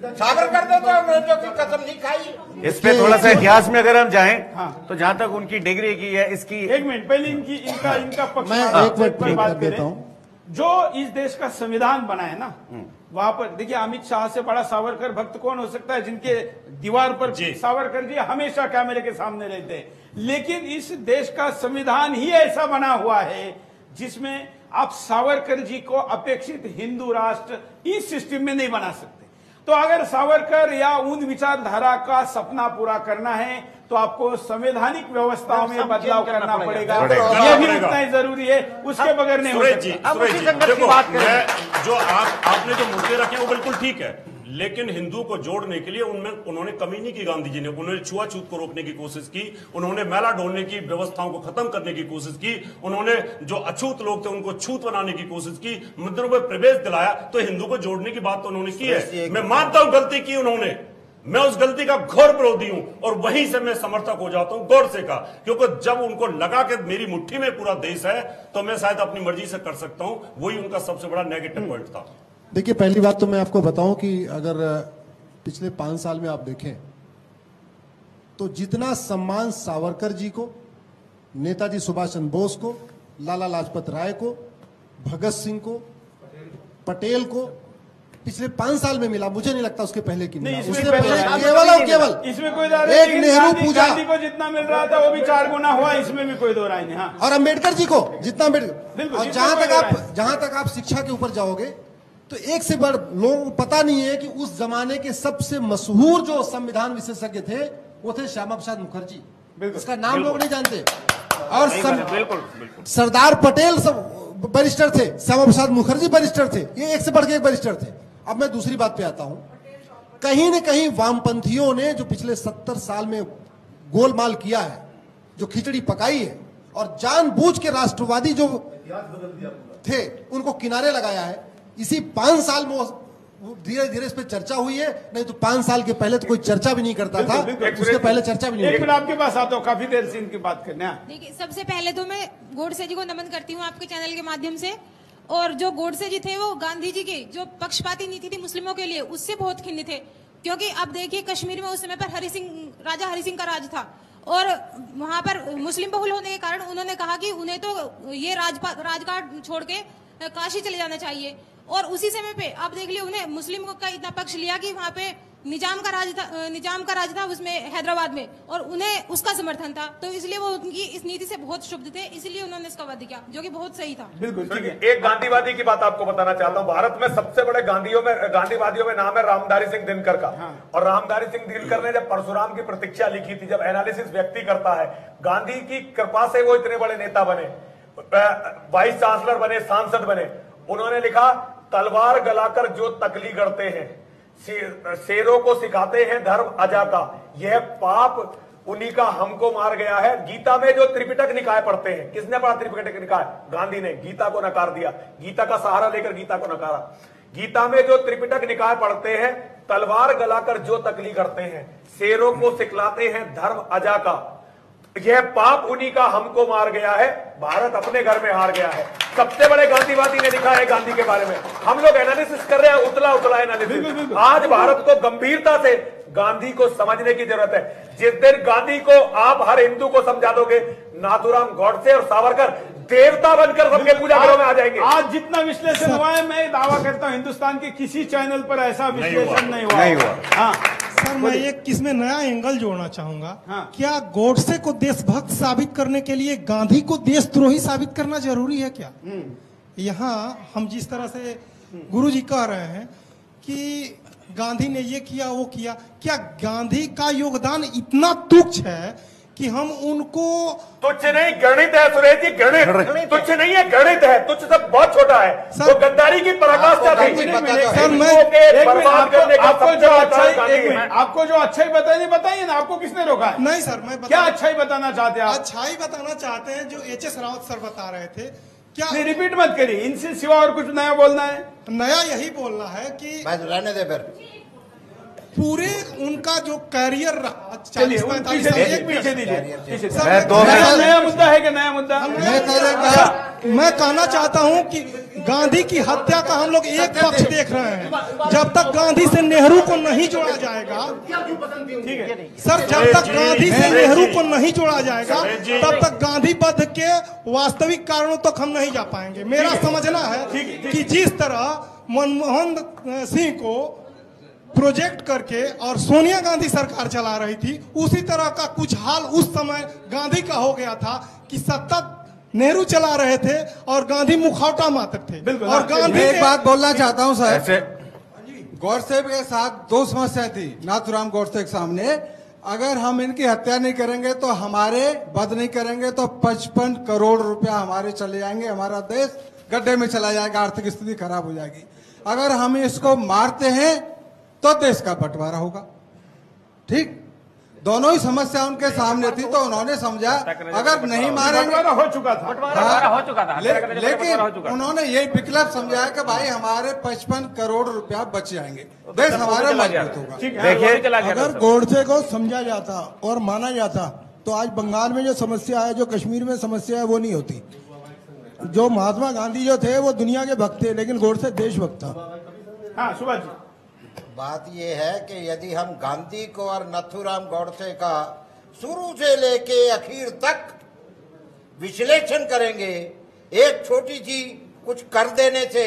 सावरकर ने तो अंग्रेजों की कसम नहीं खाई। इस पे थोड़ा सा इतिहास में अगर हम जाएं तो जहां तक उनकी डिग्री की है इसकी एक मिनट पहले इनकी इनका इनका पक्ष मैं हाँ, एक मिनट पर बात देता करें। हूं। जो इस देश का संविधान बना है ना, वहां पर देखिए अमित शाह से बड़ा सावरकर भक्त कौन हो सकता है, जिनके दीवार पर सावरकर जी हमेशा कैमरे के सामने रहते हैं। लेकिन इस देश का संविधान ही ऐसा बना हुआ है जिसमें आप सावरकर जी को अपेक्षित हिंदू राष्ट्र इस सिस्टम में नहीं बना सकते। तो अगर सावरकर या उन विचारधारा का सपना पूरा करना है तो आपको संवैधानिक व्यवस्थाओं में बदलाव करना पड़ेगा, यह भी उतना ही जरूरी है, उसके बगैर नहीं हो सकता। सुरेश जी, देखो, मैं जो आप आपने जो मुद्दे रखे वो बिल्कुल ठीक है, लेकिन हिंदुओं को जोड़ने के लिए उनमें उन्होंने कमी नहीं की। गांधी जी ने उन्होंने छुआछूत को रोकने की कोशिश की, उन्होंने मेला ढोलने की व्यवस्थाओं को खत्म करने की कोशिश की, उन्होंने जो अछूत लोग थे उनको छूत बनाने की कोशिश की, मंदिरों में प्रवेश दिलाया। तो हिंदू को जोड़ने की बात तो उन्होंने की है। मैं मानता हूं गलती की उन्होंने, मैं उस गलती का घोर विरोधी हूं और वहीं से मैं समर्थक हो जाता हूं गोडसे का, क्योंकि जब उनको लगा कि मेरी मुट्ठी में पूरा देश है तो मैं शायद अपनी मर्जी से कर सकता हूं, वही उनका सबसे बड़ा नेगेटिव पॉइंट था। देखिए, पहली बात तो मैं आपको बताऊं कि अगर पिछले पांच साल में आप देखें तो जितना सम्मान सावरकर जी को, नेताजी सुभाष चंद्र बोस को, लाला लाजपत राय को, भगत सिंह को, पटेल को पिछले पांच साल में मिला, मुझे नहीं लगता उसके पहले की मिला। उससे पहले केवल और केवल इसमें कोई एक नेहरू पूजा, गांधी को जितना मिल रहा था वो भी चार गुना हुआ, इसमें भी कोई दो राय नहीं। हाँ। और अम्बेडकर जी को जितना अम्बेडकर, और जहां तक आप जहां तक आप शिक्षा के ऊपर जाओगे तो एक से बढ़ लोगों को पता नहीं है कि उस जमाने के सबसे मशहूर जो संविधान विशेषज्ञ थे वो थे श्यामा प्रसाद मुखर्जी, इसका नाम लोग नहीं जानते। और सम, सरदार पटेल सब बैरिस्टर थे, श्यामा प्रसाद मुखर्जी बैरिस्टर थे, ये एक से बढ़ के एक बैरिस्टर थे। अब मैं दूसरी बात पे आता हूं, कहीं न कहीं वामपंथियों ने जो पिछले सत्तर साल में गोलमाल किया है, जो खिचड़ी पकाई है और जानबूझ के राष्ट्रवादी जो थे उनको किनारे लगाया है, इसी पांच साल में धीरे धीरे इस पे चर्चा हुई है। नहीं तो पांच साल के पहले तो कोई चर्चा भी नहीं करता था, उसके पहले चर्चा भी नहीं। एक मिनट आपके पास आता हूँ, काफी देर से इनकी बात करने। देखिए, सबसे पहले तो मैं गोडसे जी को नमन करती हूँ आपके चैनल के माध्यम से। और जो गोडसे जी थे वो गांधी जी की जो पक्षपाती नीति थी मुस्लिमों के लिए, उससे बहुत खिन्न थे। क्योंकि अब देखिए, कश्मीर में उस समय पर हरि सिंह, राजा हरि सिंह का राज था और वहां पर मुस्लिम बहुल होने के कारण उन्होंने कहा कि उन्हें तो ये राजघाट छोड़ के काशी चले जाना चाहिए। और उसी समय पे आप देख लिया, उन्हें मुस्लिम का इतना पक्ष लिया कि वहां पे निजाम का राज था, निजाम का राज था उसमें हैदराबाद में, और उन्हें उसका समर्थन था। तो इसलिए वो उनकी इस नीति से बहुत शुभ थे, इसलिए उन्होंने इसका वध किया, जो कि बहुत सही था। बिल्कुल। एक गांधीवादी की बात आपको बताना चाहता हूं, भारत में सबसे बड़े गांधियों में गांधीवादियों में नाम है रामधारी सिंह दिनकर का। हाँ। और रामधारी सिंह दिनकर ने जब परशुराम की प्रतीक्षा लिखी थी, जब एनालिसिस व्यक्ति करता है, गांधी की कृपा से वो इतने बड़े नेता बने, वाइस चांसलर बने, सांसद बने। उन्होंने लिखा, तलवार गलाकर जो तकली करते हैं, शेरों को सिखाते हैं धर्म अजा का, यह पाप उन्हीं का हमको मार गया है। गीता में जो त्रिपिटक निकाय पढ़ते हैं, किसने पढ़ा त्रिपिटक निकाय? गांधी ने। गीता को नकार दिया, गीता का सहारा लेकर गीता को नकारा। गीता में जो त्रिपिटक निकाय पढ़ते हैं, तलवार गलाकर जो तकली करते हैं, शेरों को सिखलाते हैं धर्म अजा का, यह पाप उन्हीं का हमको मार गया है। भारत अपने घर में हार गया है। सबसे बड़े गांधीवादी ने लिखा है गांधी के बारे में। हम लोग एनालिसिस कर रहे हैं, उतला उतला एनालिसिस। आज भारत को गंभीरता से गांधी को समझने की जरूरत है। जिस दिन गांधी को आप हर हिंदू को समझा दोगे, नाथूराम गोडसे और सावरकर देवता बनकर सबके पूजा घरों में आ जाएंगे। आज जितना विश्लेषण हुआ है, मैं दावा करता हूं हिंदुस्तान के किसी चैनल पर ऐसा विश्लेषण नहीं हुआ। नहीं हुआ। हाँ। सर, मैं एक किसमें नया एंगल जोड़ना चाहूंगा। हाँ। क्या गोडसे को देशभक्त साबित करने के लिए गांधी को देशद्रोही साबित करना जरूरी है क्या? यहाँ हम जिस तरह से गुरुजी कह रहे हैं कि गांधी ने ये किया वो किया, क्या गांधी का योगदान इतना तुच्छ है कि हम उनको? तुच्छ नहीं, गणित है सुरेश जी, गणित। तुच्छ नहीं है, गणित है। तुच्छ सब बहुत छोटा है। तो गद्दारी की पराकाष्ठा थी। सर, मैं बर्बाद करने का आपको जो अच्छाई आपको जो अच्छाई बताइए बताइए ना, आपको किसने रोका है? नहीं सर, मैं क्या अच्छाई बताना चाहते हैं आप? अच्छाई बताना चाहते हैं जो एच एस रावत सर बता रहे थे। क्या नहीं, रिपीट मत करिए, इनसे सिवा और कुछ नया बोलना है? नया यही बोलना है कि रहने दे फिर। पूरे उनका जो कैरियर रहा चलिए, चालीस पैंतालीस पीछे साल, पीछे दीजिए। मैं दो नया मुद्दा है कि नया मुद्दा? मैं कहना चाहता हूं कि गांधी की हत्या का हम लोग एक पक्ष देख रहे हैं। जब तक गांधी से नेहरू को नहीं जोड़ा जाएगा, ठीक है सर, जब तक गांधी से नेहरू को नहीं जोड़ा जाएगा तब तक गांधी वध के वास्तविक कारणों तक हम नहीं जा पाएंगे। मेरा समझना है कि जिस तरह मनमोहन सिंह को प्रोजेक्ट करके और सोनिया गांधी सरकार चला रही थी, उसी तरह का कुछ हाल उस समय गांधी का हो गया था कि सत्ता नेहरू चला रहे थे और गांधी मुखौटा मात्र थे। और गांधी एक बात बोलना चाहता हूं सर, गौडसे के साथ दो समस्या थी नाथूराम गौडसे के सामने। अगर हम इनकी हत्या नहीं करेंगे तो हमारे वध नहीं करेंगे तो पचपन करोड़ रुपया हमारे चले जाएंगे, हमारा देश गड्ढे में चला जाएगा, आर्थिक स्थिति खराब हो जाएगी। अगर हम इसको मारते हैं तो देश का बंटवारा होगा। ठीक, दोनों ही समस्या उनके सामने थी तो उन्होंने समझा अगर नहीं मारेंगे, बंटवारा हो चुका था, बंटवारा हो चुका था, ले, लेकिन उन्होंने ये विकल्प समझाया कि भाई हमारे पचपन करोड़ रुपया बच जाएंगे, देश हमारा मजबूत होगा। देखिए, अगर गोडसे को समझा जाता और माना जाता तो आज बंगाल में जो समस्या है, जो कश्मीर में समस्या है, वो नहीं होती। जो महात्मा गांधी जो थे वो दुनिया के भक्त थे, लेकिन गोडसे देशभक्त था। हाँ, सुभाष जी, बात यह है कि यदि हम गांधी को और नथुराम गौडसे का शुरू से लेके आखिर तक विश्लेषण करेंगे, एक छोटी सी कुछ कर देने से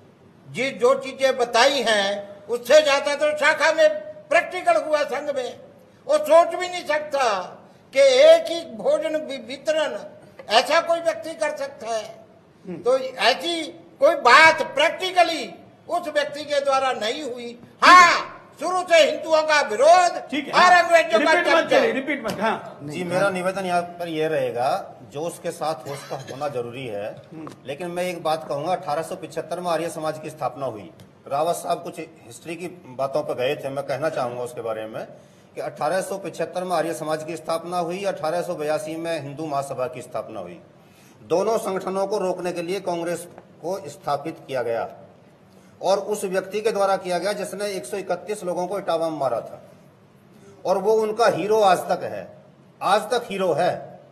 जी जो चीजें बताई हैं उससे ज्यादा तो शाखा में प्रैक्टिकल हुआ संघ में। वो सोच भी नहीं सकता कि एक ही भोजन वितरण ऐसा कोई व्यक्ति कर सकता है। तो ऐसी कोई बात प्रैक्टिकली उस व्यक्ति के द्वारा नहीं हुई। हाँ, शुरू से हिंदुओं का विरोध और अंग्रेजों का चर्चा। रिपीट मत। हाँ जी, मेरा निवेदन यहाँ पर यह रहेगा, जोश के साथ होश का होना जरूरी है। लेकिन मैं एक बात कहूंगा, अठारह सौ पिछहत्तर में आर्य समाज की स्थापना हुई। रावत साहब कुछ हिस्ट्री की बातों पर गए थे, मैं कहना चाहूंगा उसके बारे में कि अठारह सौ पिछहत्तर में आर्य समाज की स्थापना हुई, अठारह सौ बयासी में हिंदू महासभा की स्थापना हुई। दोनों संगठनों को रोकने के लिए कांग्रेस को स्थापित किया गया और उस व्यक्ति के द्वारा किया गया जिसने एक सौ इकतीस लोगों को इटावा में मारा था, और वो उनका हीरो आज तक है, आज तक हीरो है।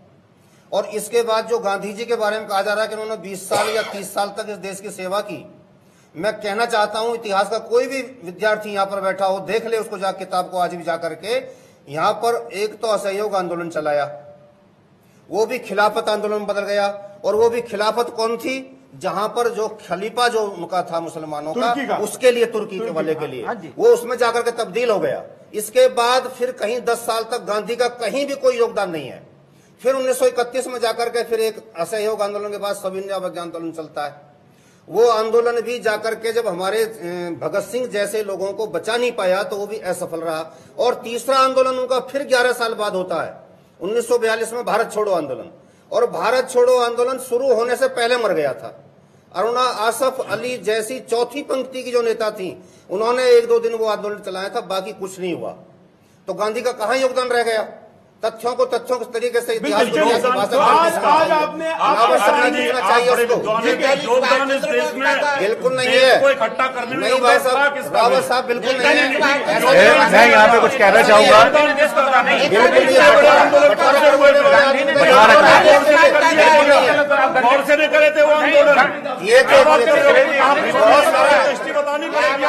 और इसके बाद जो गांधी जी के बारे में कहा जा रहा है कि उन्होंने बीस साल या तीस साल तक इस देश की सेवा की, मैं कहना चाहता हूं इतिहास का कोई भी विद्यार्थी यहां पर बैठा हो, देख ले उसको जा किताब को आज भी जा करके। यहां पर एक तो असहयोग आंदोलन चलाया, वो भी खिलाफत आंदोलन में बदल गया, और वो भी खिलाफत कौन थी, जहां पर जो खलीफा जो उनका था मुसलमानों का, का उसके लिए तुर्की के वाले के लिए, वो उसमें जाकर के तब्दील हो गया। इसके बाद फिर कहीं दस साल तक गांधी का कहीं भी कोई योगदान नहीं है। फिर उन्नीस सौ इकतीस में जाकर के फिर एक असहयोग आंदोलन के बाद सब इंडिया वज्ञ आंदोलन चलता है। वो आंदोलन भी जाकर के जब हमारे भगत सिंह जैसे लोगों को बचा नहीं पाया तो वो भी असफल रहा। और तीसरा आंदोलन उनका फिर ग्यारह साल बाद होता है, उन्नीस सौ बयालीस में भारत छोड़ो आंदोलन। और भारत छोड़ो आंदोलन शुरू होने से पहले मर गया था। अरुणा आसफ अली जैसी चौथी पंक्ति की जो नेता थी, उन्होंने एक दो दिन वो आंदोलन चलाया था, बाकी कुछ नहीं हुआ। तो गांधी का कहां योगदान रह गया? तथ्यों को तथ्यों के तरीके से इतिहास को आज आज आपने चाहिए उसको, बिल्कुल नहीं है, नहीं भाई साहब, रावत साहब बिल्कुल नहीं है। मैं यहाँ पे कुछ कहना चाहूंगा, गौडसे ने करे थे वो आंदोलन, ये बहुत सारा दृष्टि बतानी पड़ेगी।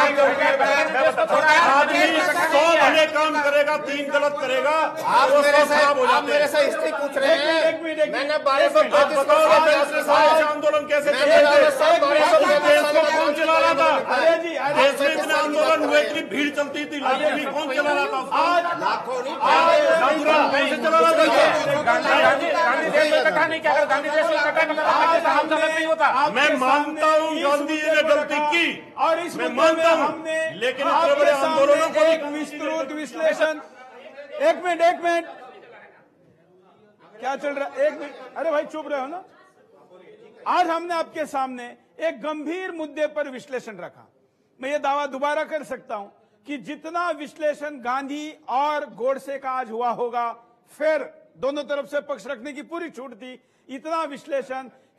आदमी सौ भले काम करेगा, तीन गलत करेगा, आप मेरे से हिस्ट्री पूछ रहे हैं। मैंने बारह सौ आंदोलन कैसे चले थे, देश को कौन चला रहा था? देश में इतने आंदोलन हुए, इतनी भीड़ चलती थी, लाखों भी कौन चला रहा था? आज लाखों कौन से चला रहा था? गांधी देश में इकट्ठा नहीं किया, अगर गांधी देश में इकट्ठा नहीं होता। मैं मानता हूँ गांधी जी ने गलती की, और इस मैं मानता हूँ, लेकिन इतने बड़े आंदोलनों को एक विस्तृत विश्लेषण। एक मिनट एक मिनट, क्या चल रहा है? एक मिनट, अरे भाई चुप रहे हो ना। आज हमने आपके सामने एक गंभीर मुद्दे पर विश्लेषण रखा। मैं ये दावा दोबारा कर सकता हूं कि जितना विश्लेषण गांधी और गोडसे का आज हुआ होगा, फिर दोनों तरफ से पक्ष रखने की पूरी छूट थी, इतना विश्लेषण